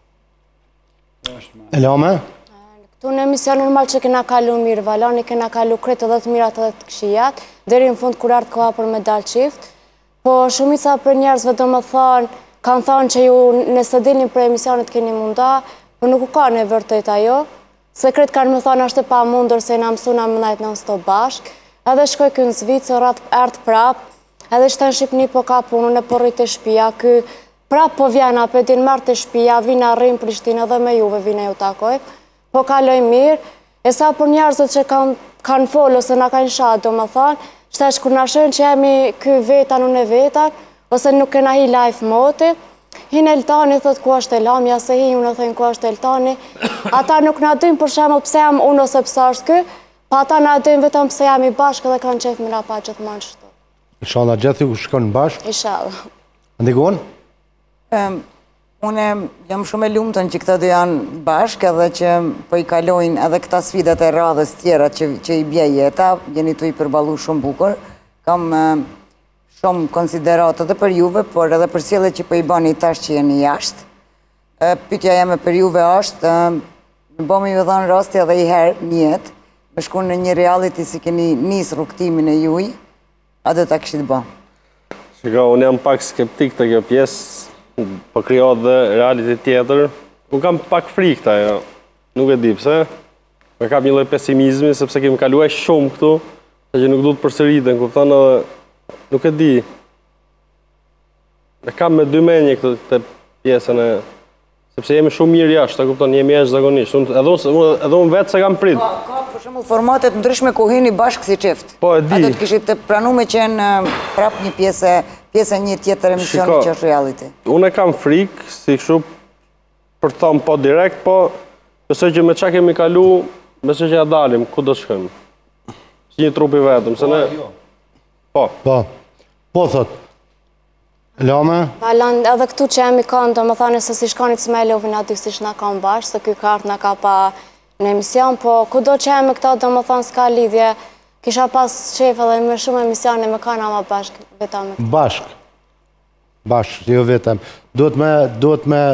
Elhame? Këtu në emision normal që kena kalu mirë Valani, kena kalu kretë edhe të mirat edhe të këshijat, deri në fund kur ardhë koha për medal qift, po shumica për njerëzve do më thonë, kanë thonë që ju nëse dilni për emisionit keni munda, por nuk u ka në vërtet ajo, se kretë kanë më thonë është e pa mundër se na mësuna më najtë non stop bashkë. edhe shkoj kënë Zvicër, ardë prap, edhe shtë në Shqipni po ka punën e po rritë të shpia, kë prap po vjena, për din marë të shpia, vina rrimë Prishtinë edhe me juve, vina ju takoj, po kaloj mirë, e sa për njerëzët që kanë folë ose nga kanë shatë, do më thanë, shtesh kur në shënë që jemi kë vetan, unë e vetan, ose nuk kena hi life moti, hinë Eltani, thot ku është Elamja, se hi unë thënë ku është Eltani, ata nuk në dojmë për shemë pëse jam unë ose pëse është kë, pa ata në dojmë vetëm pëse jam i bashkë dhe kanë qefë mira pa gjithmonë qështu. Inshallah, gjithë ju shkonë bashkë? Inshallah. Ndikonë? Une jam shumë e lumëtën që këta dhe janë bashkë edhe që po i kalojnë edhe këta sfidat e radhës tjera që i bje jeta, jeni të i përbalu shumë bukur. Kam shumë konsideratë edhe për juve, por edhe për sjelljet që po i bani tash që jeni jashtë. Pyetja jeme për juve është, më bëmi ju dhënë rasti edhe i herë një jetë, me shku në një reality si keni nisë rrugtimin e juj, a dhe ta këshit bë? Shiko, unë jam pak skeptik të kjo pjesë, po krijohet dhe reality tjetër. Unë kam pak frikë ta, nuk e di pse. Me kam një lloj pesimizmi, sepse kemi kaluar shumë këtu, që nuk duhet përsëriten, kupton edhe nuk e di. E kam me dy menje këtë pjesën e... Sepse jemi shumë mirë jashtë, ta kupton, jemi jashtë zakonisht. Edhe unë vetë se kam prit. Ka për shembull formatet ndryshme ku hini bashkë si çift. Po e di. A do të kishit pranuar me qenë prap një pjesë një tjetër emisioni që është reality? Unë e kam frikë, si kështu për të thonë po direkt, po besoj që me çka kemi kalu, besoj që ja dalim, ku do të shkojmë. Si një trup i vetëm, se ne... Po. Po, thot. Lame? Valan, edhe këtu që jemi kanë, do më thani se si shkanit së me lovin aty si shna kanë bashkë, se kjo kartë në ka pa në emision, po kudo që jemi këta, do më thani s'ka lidhje, kisha pas qef edhe me shumë emisione me kanë ama bashkë, vetëm. Bashkë, jo vetëm. Duhet me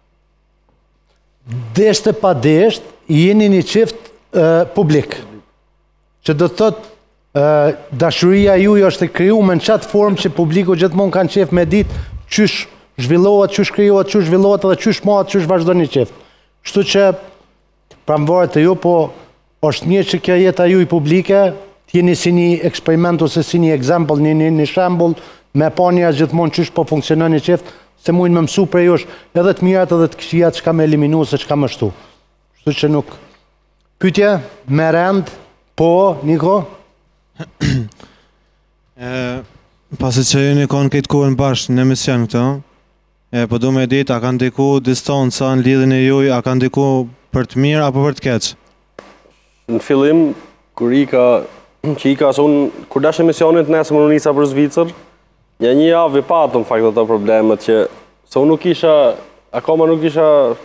deshte pa desht, jeni një qift publik, që do të thotë dashuria juj është e krijuar në qatë formë që publiku gjithmonë kanë qef me ditë qysh zhvillohet, qysh krijohet, qysh zhvillohet edhe qysh mohat, qysh vazhdon një qef. Kështu që pramvaret e ju, po është një që kjo jeta juj publike, t'jeni si një eksperiment ose si një example, një shembull, me panja gjithmonë qysh po funksionon një qef, se mujnë me mësu për jush edhe të mirat edhe të këshijat që ka me eliminu se që ka më shtu. Kështu që nuk... Pytje, me rend, po, Niko? Pasi që ju një konë këtë kohën bashkë në emision këto, po du me ditë, a kanë diku distanca në lidhën e juj, a kanë diku për të mirë apo për të keqë? Në fillim, kur dash emisionit nesë më në njësa për Zvicër, një javë i patëm fakt ato problemet që se unë nuk isha, akoma nuk isha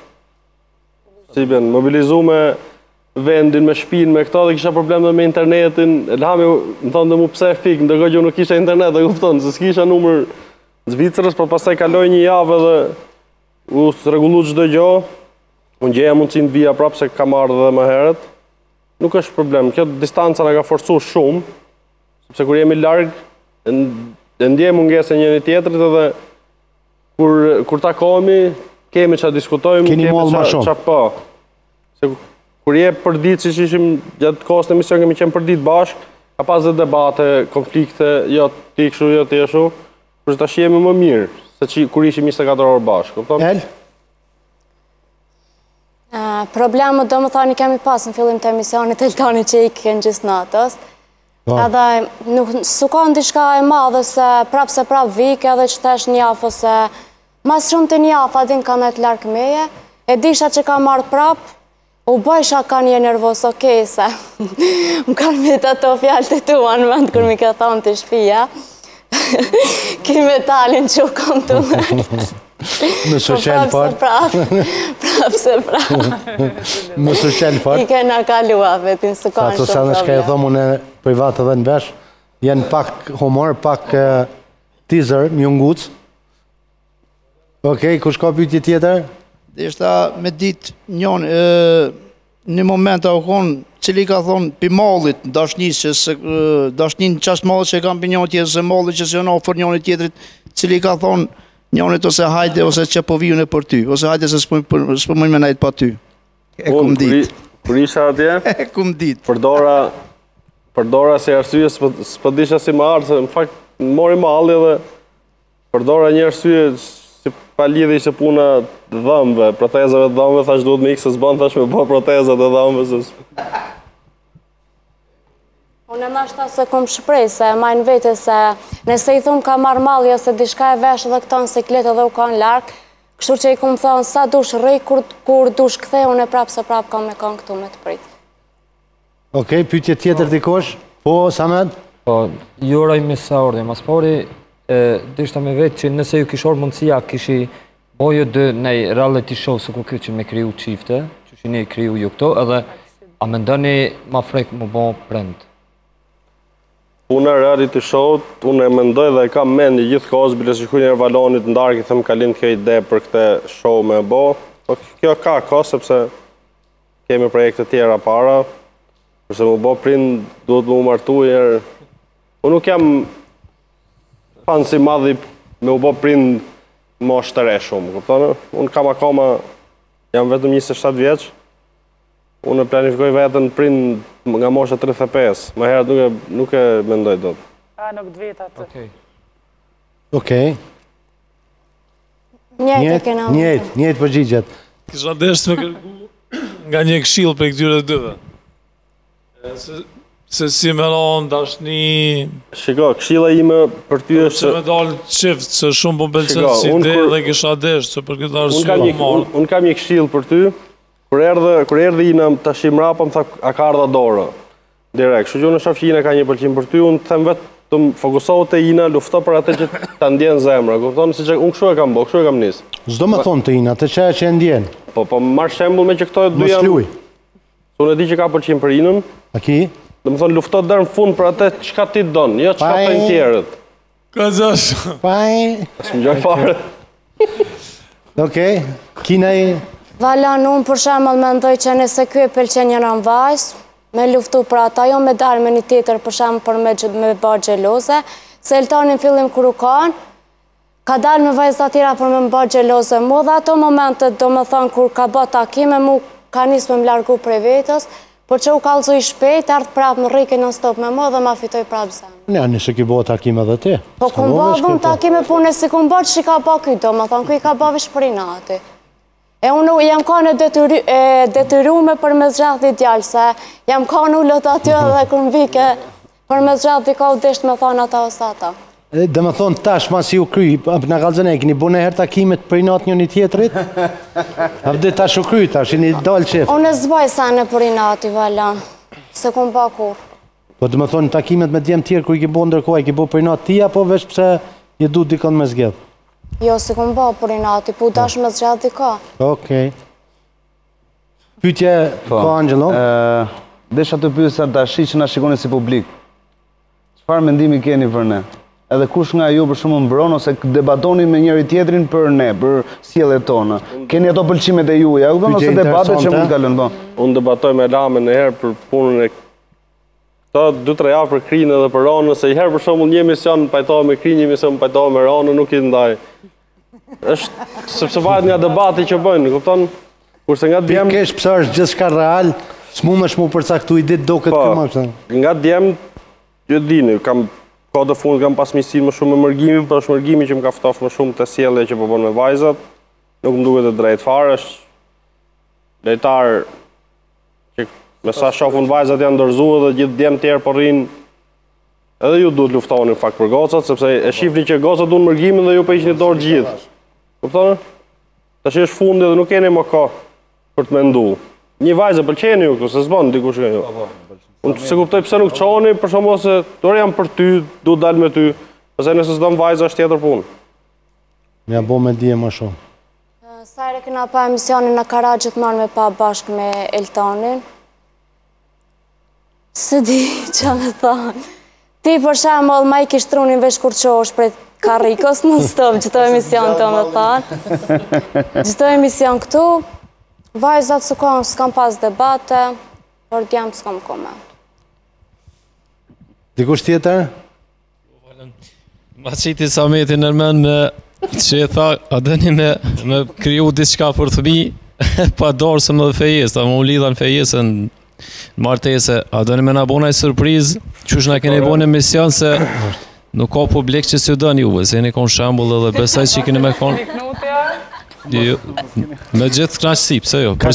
mobilizu me vendin, me shpinë, me këto, dhe kisha probleme me internetin. Elhami më thonë dhe mu pse e fikë, ndërkohë që unë nuk kisha internet, dhe kuptonë, se s'kisha numër Zvicrës, por pastaj kaloj një javë dhe u rregullu çdo gjë. Unë gjeja mundësinë të vija prapë se kam ardhur edhe më herët. Nuk është problem, kjo distanca na ka forcuar shumë, sepse kur jemi larg, e ndjej mungesën njëri tjetrit edhe kur takohemi, kemi çfarë diskutojmë, kemi çfarë po. Kur je për ditë, si që ishim gjatë kohës në emision, kemi qenë për ditë bashkë, ka pas dhe debate, konflikte, jo ti kështu, jo ti kështu, për që ta jemi më mirë, se kur ishim 24 orë bashkë. El? Problemet do më thani kemi pas në fillim të emisionit, Eltani që i kënë gjithë natës, edhe s'u ka ndishka e madhe se prap vike edhe që tesh një afë, ose mas shumë të një afë, adin ka në të larkë meje, e disha që ka marrë prap, u bëjsha ka një nervos, okej, se më kanë me të ato fjallë të tua në vend kër mi ka thonë të shpia. Ki metalin që u kam të mërë. Më së qenë fort. Prap se prap. Më së qenë fort. I kena kalua, vetin, së kanë shumë problem. Sa të sa në shka e thomë në privat edhe në vesh, jenë pak humor, pak teaser, një nguc. Okej, kush ka pyetje tjetër? Dhe ishta me ditë njën, një moment u konë, cili ka thonë pi mallit, dashnin qashtë mallit që e kam për njën tjetër, se mallit që se janë ofër njën tjetërit, cili ka thonë njënit ose hajde, ose që po vijune për ty, ose hajde se s'po mëjnë me najtë pa ty. E kum ditë. Kur isha atje? E kum ditë. Përdora përdora si arsye, s'po disha si më ardhë, në fakt mori malli dhe përdora një arsye si pa lidhje ishte puna dhëmbëve, protezave të dhëmbëve, thash duhet me ikë se s'bën thash me bë protezat e dhëmbëve. Unë ndoshta se kom shprej se majnë vete se nëse i thum ka marrë malli ose diçka e vesh dhe këto në sikletë dhe u kanë larg, kështu që i kom thonë sa dush rrej kur dush kthej unë prapë se prapë kam me kanë këtu me të prit. Okej, pyetje tjetër dikosh? Po, Samet? Po, juraj me Saurdi, mas pari dishta me vetë që nëse ju kishor mundësia kishi bojo dë nej reality show së ku kjo që me kriju qifte, që që ne kriju ju këto, edhe a me ndoni ma frek më bo prend? Puna reality show, unë e mendoj dhe e kam mendi gjithë kohës, bile që kujnë e valonit ndarë, i thëmë kalin kjo ide për këte show me bo, po kjo ka kohë, sepse kemi projekte tjera para, përse më bo prind, duhet më martu njerë. Unë nuk jam fan si madhi me më bo prind më shtëre shumë, kuptonë? Unë kam akoma, jam vetëm 27 vjeç, unë planifikoj vetën prind nga mosha 35, më herët nuk e mendoj do të. A, nuk të veta të. Okej. Njëjtë përgjigjet. Kisha desht me kërku nga një këshill për këtyre dyve. Se si me lanë dashni... Shiko, këshilla ime për ty është... Se me dalë qift, se shumë po pëlqen si ide dhe kisha desht, se për këtë arsye më marë. Unë kam një këshill për ty, kur erdhe ina të shimrapa, më tha, a ka ardha dorë. Direkt, shu që unë shof që ina ka një pëlqim për ty, unë të them vetë të më fokusohu të ina, lufto për atë që të ndjenë zemra. Kuptonë, si që unë kështu e kam bo, kështu e kam nisë. Zdo me thonë të ina, të qeja që e ndjenë. Po marrë shembull me që këto e dy janë... Mos luj. Unë e di që ka pëlqim për inën. A ki? Dhe më thonë lufto dërë në fund për atë qka ti donë, jo qka të në tjerët. Ka zash. Paj. Së më gjoj fare. Okej, kina i... Valan, unë për shemëll mendoj që nëse kjo e pëlqen një në vajzë, me luftu për ata, jo me dalë me një tjetër për shemëll për me bërë gjeloze, se Eltonin fillim kër u kanë, ka dalë me vajzë atira për me bërë gjeloze mu, dhe ato momentet do me thonë kur ka bërë takime mu, ka njësë me më largu prej vetës, por që u kalzoj shpejt, ardhë prapë më rrike në stop me mu dhe ma fitoj prapë zemë. Nja, nëse ki bërë takime dhe ti. Po këmë bërë takime punë, si këmë bërë që i ka bërë këtë, do me thonë, këj ka bërë vishpërinati. E unë jam ka në detyrume për me zxath i djallë, se jam ka në ullët aty dhe kërë mbike për me zxath i ka u disht me thonë ata ose ata. Dhe me thonë tash ma si u kry, në kalzën e këni bune her takimet për i natë një një tjetërit? Avde tash u kry, tash i një dalë qef. Unë e zbaj sa në për i natë i valan, se kumë ba kur. Po dhe me thonë takimet me djemë tjerë kër i ki bo ndërkohë, i ki bo për i natë tia, po vesh pëse je du dikon me zgjedh? Jo, se kumë ba për i natë, po dash me zgjedh dika. Okej. Pytje, ko Angelo? Desha të pyetje sa dashi që na shikoni si publik. Çfarë mendimi keni për ne? Edhe kush nga ju për shumë mbron ose debatoni me njëri tjetrin për ne, për sjelljet tona. Keni ato pëlqimet e juaja, u bën ose debate që mund kalon po. Unë debatoj me Lamën e herë për punën e këto 2-3 javë për Krinë edhe për Ronën, se i herë për shembull një emision pajtohem me Krinë, një emision pajtohem me Ronën, nuk i ndaj. Është sepse varet nga debati që bëjnë, kupton? Kurse nga djem kesh pse është gjithçka real, s'mundesh mu përcaktuj ditë doket këtu. Nga djem ju dini, kam kohë të fundit kam pas misin më shumë me mërgimin, për është mërgimi që më ka ftof më shumë të sjellje që po bën me vajzat. Nuk më duket e drejt fare, është lejtar që me sa shofun vajzat janë ndërzuar dhe gjithë djemë tjerë po rrinë. Edhe ju duhet luftoni në fakt për gocat, sepse e shifni që gocat duan mërgimin dhe ju po hiqni dorë gjithë. Kuptoni? Tash është fundi dhe nuk keni më kohë për të mendu. Një vajzë pëlqeni ju këtu, se s'bën dikush nga ju. Unë se kuptoj pse nuk çoni, për shkak se dorë jam për ty, duhet dal me ty. Pse nëse s'don vajza është tjetër punë. Ja bo me dije më shumë. Sa herë kena pa emisionin në Karagjit marrë me pa bashkë me Eltonin. Se di që me thonë. Ti për shembull ma i kish trunin veç kur qosh prej karrikos non stop, çdo emision të me thonë. Çdo emision këtu, vajzat s'kam pas debate, por djemë s'kam koment. Dikush tjetër? Ma qiti Sameti nërmen me që e tha, a dëni me kriju diçka për thëmi, pa dorësëm dhe fejes, ta më u lidha në fejesën në martese, a do në me na bona e surpriz, qysh na keni bo në emision se nuk ka publik që s'ju dënë juve, se jeni konë shambull edhe besaj që i keni me konë. Me gjithë knaqësi, pse jo?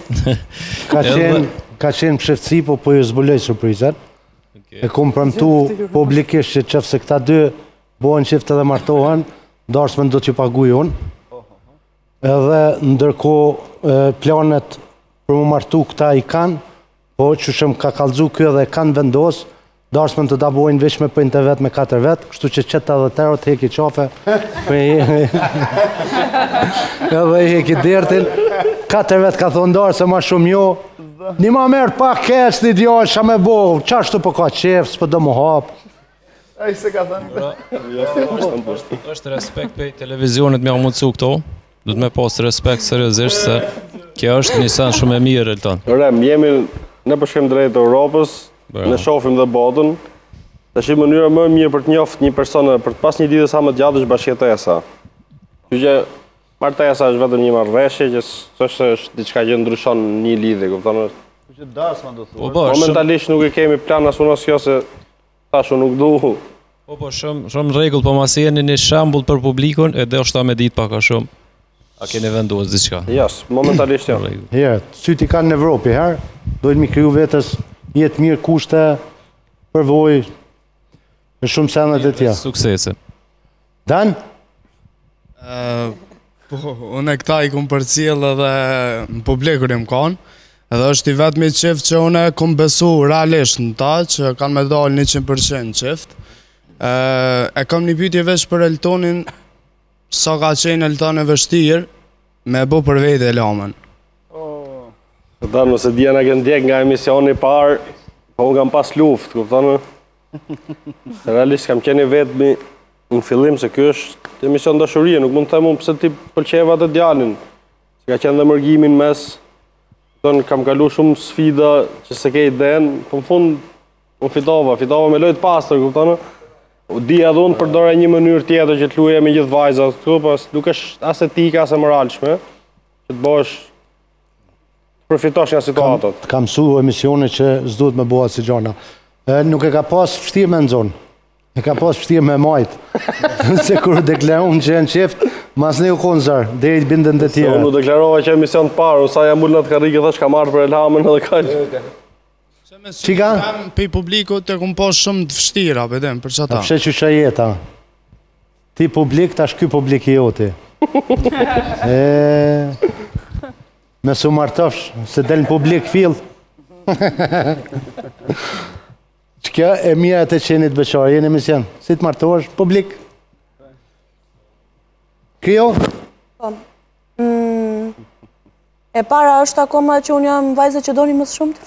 Ka qenë pësheftësi, po ju zbuloj surprizën. E kumë premtu publikisht që qëfë se këta dy bojnë qift edhe martohen, darsmen do t'ju paguj unë. Edhe ndërko planet për mu martu këta i kanë, po që shëm ka kalzu kjo dhe kanë vendos, darsmen të da bojnë veç me pëjnë të vetë me 4 vetë, kështu që qëta dhe tero të heki qafe, edhe i heki dertin, 4 vetë ka thonë darë se ma shumë jo, një ma merë pak kec, një djallë, qa me bo, qashtu po ka qef, s'po do mu hapë. Ai se ka thënë. Është respekt për televizionit me amundësu këto, du të me pas respekt seriozisht se kjo është një sen shumë e mirë e tonë. Rem, jemi në përshkem drejtë Europës, në shofim dhe botën, të shi mënyra më mirë për të njoftë një personë, për të pas një ditë sa më të gjatë është bashkjetesa. Që që martesa është vetëm një marrëveshje, që është diçka që ndryshon një lidhje, kuptonë? Që dasma do thua. Momentalisht nuk e kemi plan as unë as kjo se tashu nuk duhu. Po, shumë rregull, po mas jeni një shambull për publikun, edhe është ta me ditë pak a shumë. A keni vendosur diçka? Jas, momentalisht jo. Herë, syti kanë në Evropë, herë, dojnë mi kriju vetës jetë mirë kushte, përvoj, e shumë senet e tja. Suksese. Dan? Po, unë e këta i kom përcjell edhe në publikur e më kanë, edhe është i vetëmi qift që unë e kom besu realisht në ta, që kanë me dalë 100% qift. E kam një pyetje veç për Eltonin, sa ka qenë Elton e vështirë me bo për vete e lamen. Da, nëse dhja në kënë ndjek nga emisioni parë, po unë kam pas luft, kuptonë? Realisht kam qeni vetëmi në fillim se kjo është emision dashurie, nuk mund të themu pëse ti pëlqeva të djalin. Që ka qenë dhe mërgimin mes, kam kalu shumë sfida që se ke i den, po në fund, unë fitova me lojtë pastër, kuptonë? Dija dhe unë përdore një mënyrë tjetër që të luje me gjithë vajzat, pas nuk është as etika, as e moralshme, që të bosh, përfitosh nga situatat. Kam su emisione që s'duhet me boha si gjona. Nuk e ka pas fështirë me nëzonë, e ka pas fështirë me majtë. Se kur deklarun që e në qeftë, mas ne u konë zërë, dhe i bindën dhe tjera. Unë u deklarova që emision të parë, usa jam ullë në të karrike, thash ka marrë për Elhamen edhe kallë. Qika? Pej publiku të kom pas shumë të fështira, bedem, për që ta. Pse që që jeta? Ti publik, tash ky publik i joti. Me su martofsh, se del në publik fill. Që kjo e mija të qenit beqarë, jeni emision. Si të martosh, publik? Kjo? E para është akoma që unë jam vajzë që doni më së shumët?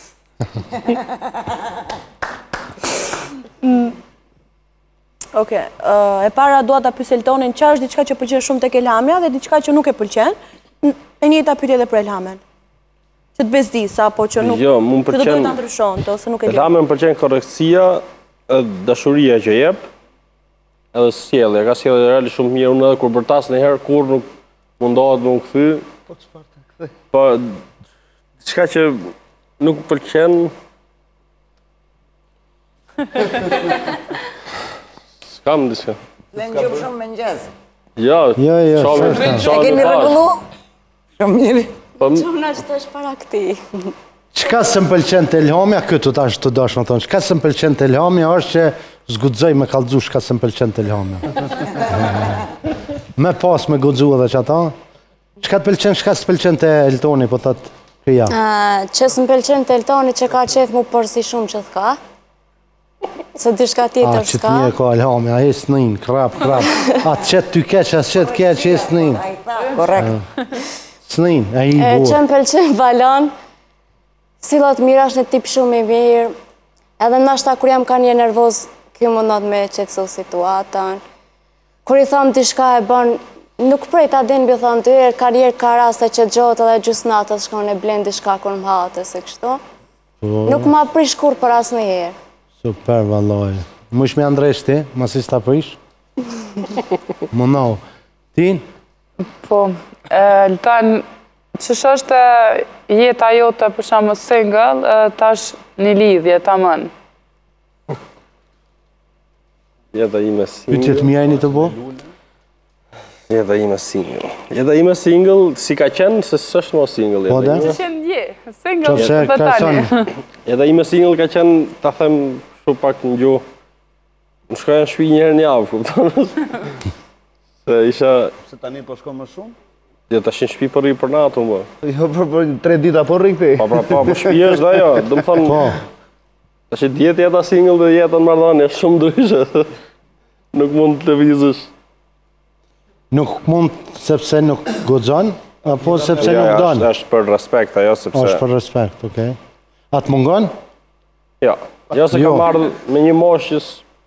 Oke, e para dua ta pyes Eltonin çfarë është diçka që pëlqen shumë tek Elhamja dhe diçka që nuk e pëlqen. E njëjta pyetje edhe për Elhamen. Që të bezdis apo që nuk. Jo, më pëlqen. Që do të ta ndryshonte ose nuk e di. Elhamen pëlqen korrektësia, dashuria që jep, edhe sjellja, ka sjellje realisht shumë mirë, unë edhe kur bërtas ndonjëherë kur nuk mundohet më u kthy. Po çfarë të kthej? Po diçka që nuk pëlqen. S'kam diçka. Len gjum shumë me ngjez. Jo. E keni rregullu? Shumë mirë. Qëmë që të është para këti. Qka se më pëlqen të Elhamja, këtu tash të dash më thonë, qka se më pëlqen të Elhamja është që zgudzoj me kallëzu qka se më pëlqen të Elhamja. Me pas me gudzu edhe që ata. Qka të pëlqen, qka se pëlqen të Eltoni, po thëtë këja? Që se më pëlqen të Eltoni që ka qef mu përsi shumë që t'ka. Se dishka tjetër s'ka. Që t'mje ka Elhamja, e s'nëjnë, krap. Atë qëtë ty keq, asë qëtë keq, e s'nëjnë. Korrekt. S'nëjnë, e i burë. Që më pëlqen balon, silat mira është në tip shumë i mirë, edhe nashta kur jam ka një nervoz, kjo më nëtë me qetësu situatën. Kur i thamë dishka e bën, nuk prej ta din bjo thamë të erë, karjerë ka raste që gjotë edhe gjusë natës shkon e blenë dishka kur më hatës e kështu. Nuk ma prish kur për asë në herë. Super, valoj. Më ishme Andresh ti, ma si s'ta prish? Më nau. Tin? Po, Elton Qësh është jeta jote për shembull single, tash një lidhje tamam? Jeta ime single. Pyetjet mia jeni të bo? Jeta ime single. Jeta ime single, si ka qenë, se s'është më single. Po da? Që qenë single dhe tani. Jeta ime single ka qenë, ta them shumë pak në gjuhë, në shkoja në shpi njerë një avë, kupton? Se isha... Se tani po shko më shumë? Ja, ta shenë shpi për rri për natë, më. Jo, për 3 dita për rri këti? Po, shpi është dhe jo, dhe më thonë... Ta shenë djetë jeta single dhe jeta në mardhani, është shumë dryshe. Nuk mund të lëvizësh. Nuk mund sepse nuk goxon, apo sepse nuk donë? Është për respekt, ajo sepse... është për respekt, okej. A të mungon? Jo, jo se kam ardhë me një moshës...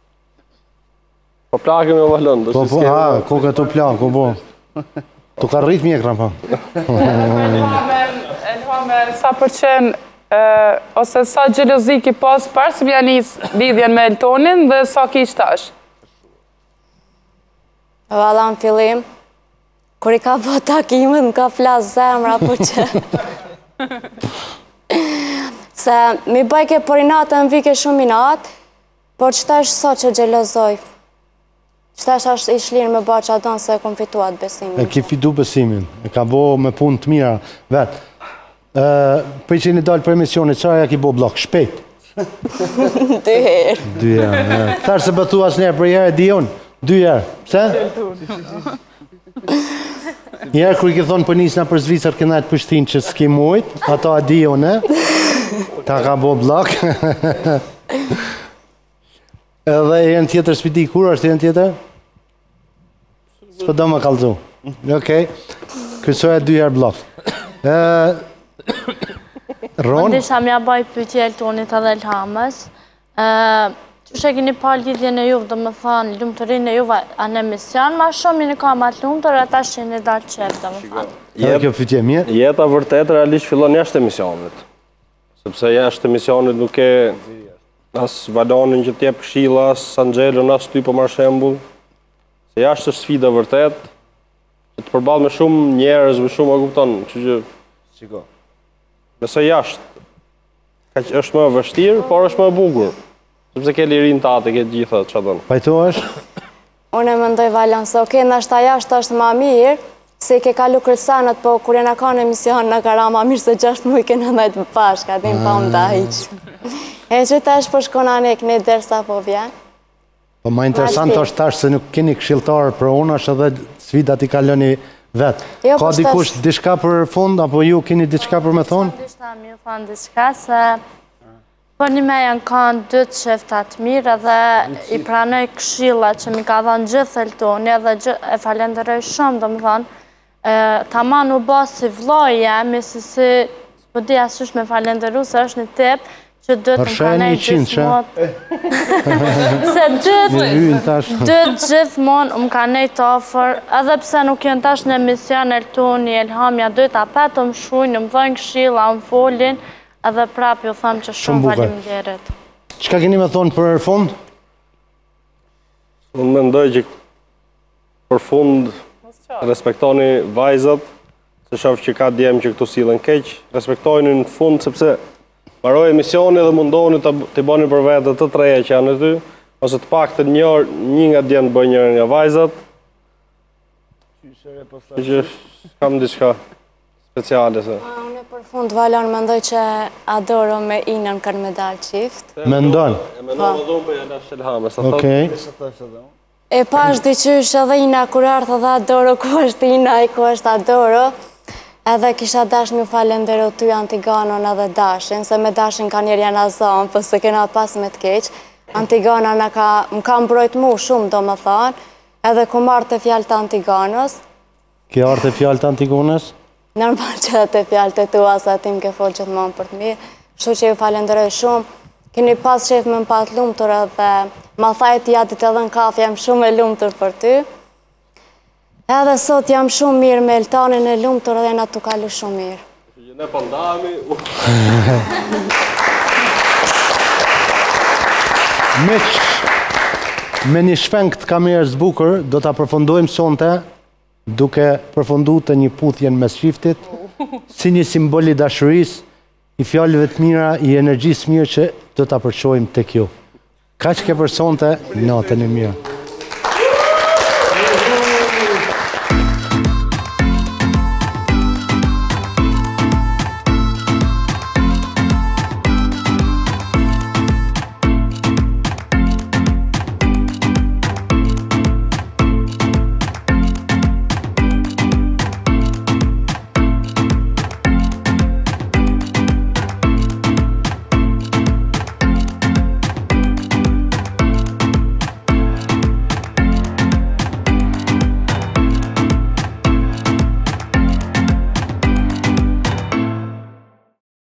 Po plakëm e valën, Po, ku ka të plakë, po. Tu ka rrit mjekra, po. Elhame, sa përqen, ose sa gjelozi ki pas parë, si mja njës lidhjen me Eltonin dhe sa ki ishtash? Valla në fillim, kur i ka po takimet, më ka flasë zemra, po që... Se mi bajke për inatë, më vike shumë inatë, por qëta është sa që gjelozoj. Qëta është ishlirë me ba që adonë se e kom fituat besimin. E ki fitu besimin, e ka bo me punë të mira, vetë. Për që një dalë për emisionit, qaja ki bo blok, shpejt? 2 herë. 2 herë, tharë se bëtu asë njerë për herë e di unë, 2 herë, pse? Njerë kër i ki thonë për njësna për Zvicër këna të pështin që s'ki mujtë, ato a di unë, ta ka bo blok. Edhe e në tjetër spiti, kur është e në tjetër? Së do më kalzu. Okej, kësoja 2 herë blok. Ron? Ndisha mja baj pytje Eltonit edhe Elhamës. Qështë e kini pa lidhjen e juve, do më thonë, lumëtërin e juve anë emision, ma shumë i në kam atë lumëtër, ata që në dalë qepë, do më thonë. Edhe kjo pytje mirë? Jeta vërtet realisht fillon jashtë emisionit. Sepse jashtë emisionit nuk e... Asë Valonin që t'jep këshilla, asë Angelën, asë ty për marrë shembull. Se jashtë është sfida vërtet, që të përballë me shumë njerëz, me shumë, a kupton, që... Qiko. Nëse jashtë, është më vështirë, por është më bukur. Sepse ke lirin tate, ke gjitha, që adon. Pajto është? Unë e mendoj Valon, se okej, nështë ta jashtë është ma mirë, se i ke kalu kërsanët, po kur e në ka në emision në kara ma mirë se 6 muj ke në ndajtë bashkë, atin pa unë da hiqë. E që ta është përshkona në ekne dërsa po vjen. Po ma interesant është tash se nuk keni këshiltarë për unë, është edhe sfidat i kaloni vetë. Ka dikush diçka për fund, apo ju keni diçka për me thonë? Dishta mi u thonë diçka, se për një me janë kanë 2 qeftat mirë edhe i pranoj këshilla që mi ka thonë gjithë Eltoni edhe e falenderoj shumë, do më thonë, ta ma në basë si vloj jemi, si po di asush me falenderu se është një tip, që dhëtë më kanej gjithmonë, se dhëtë gjithmonë më kanej të ofër, edhe pse nuk jenë tash në emision Eltoni, Elhamja, dhëtë apetë më shujnë, më dhënë këshilla, më folin, edhe prap ju thamë që shumë faleminderit. Qka keni me thonë për fund? Unë mendoj që për fund respektoni vajzat, se shofë që ka djemë që këtu silën keq, respektojni në fund, sepse maroj emisioni dhe mundoni të bani për vetë të treja që janë në ty, ose të pak të një nga djemë të bëjë njërë nga vajzat, që kam diçka speciale se. Unë për fund, Valon, mendoj që Adoro me Inën kanë me dalë qift. Mendon? E mendon dhe dhumë për janë ashtë Elhame, sa thotë. E pash dyqysh edhe Ina kur ardhë dhe Adoro, ku është Ina i ku është Adoro, edhe kisha dash më falenderoj ty Antigonon edhe Dashin, se me Dashin ka njerë janë azon, për se kena pas me të keq. Antigona më ka mbrojt mu shumë, do më thonë, edhe ku marrë të fjallë të Antigonos. Ke arë të fjallë të Antigonos? Normal që dhe të fjallë të tua, sa tim ke folë që të manë për të mirë. Shtu që ju falenderoj shumë. Keni pas shef me më patë lumëtur edhe ma thajt jatit edhe në kafe, jam shumë e lumëtur për ty. Edhe sot jam shumë mirë me Eltonin e lumëtur edhe na tu kalu shumë mirë. Që ne pandami... Me një shpengt kamerës bukur, do të përfundojmë sonte duke përfundu të një puthjen mes shiftit. si një simbol i dashurisë, i fjalëve të mira, i energjisë mirë që do ta përçojmë tek ju. Kaq ke personte, natën e mirë.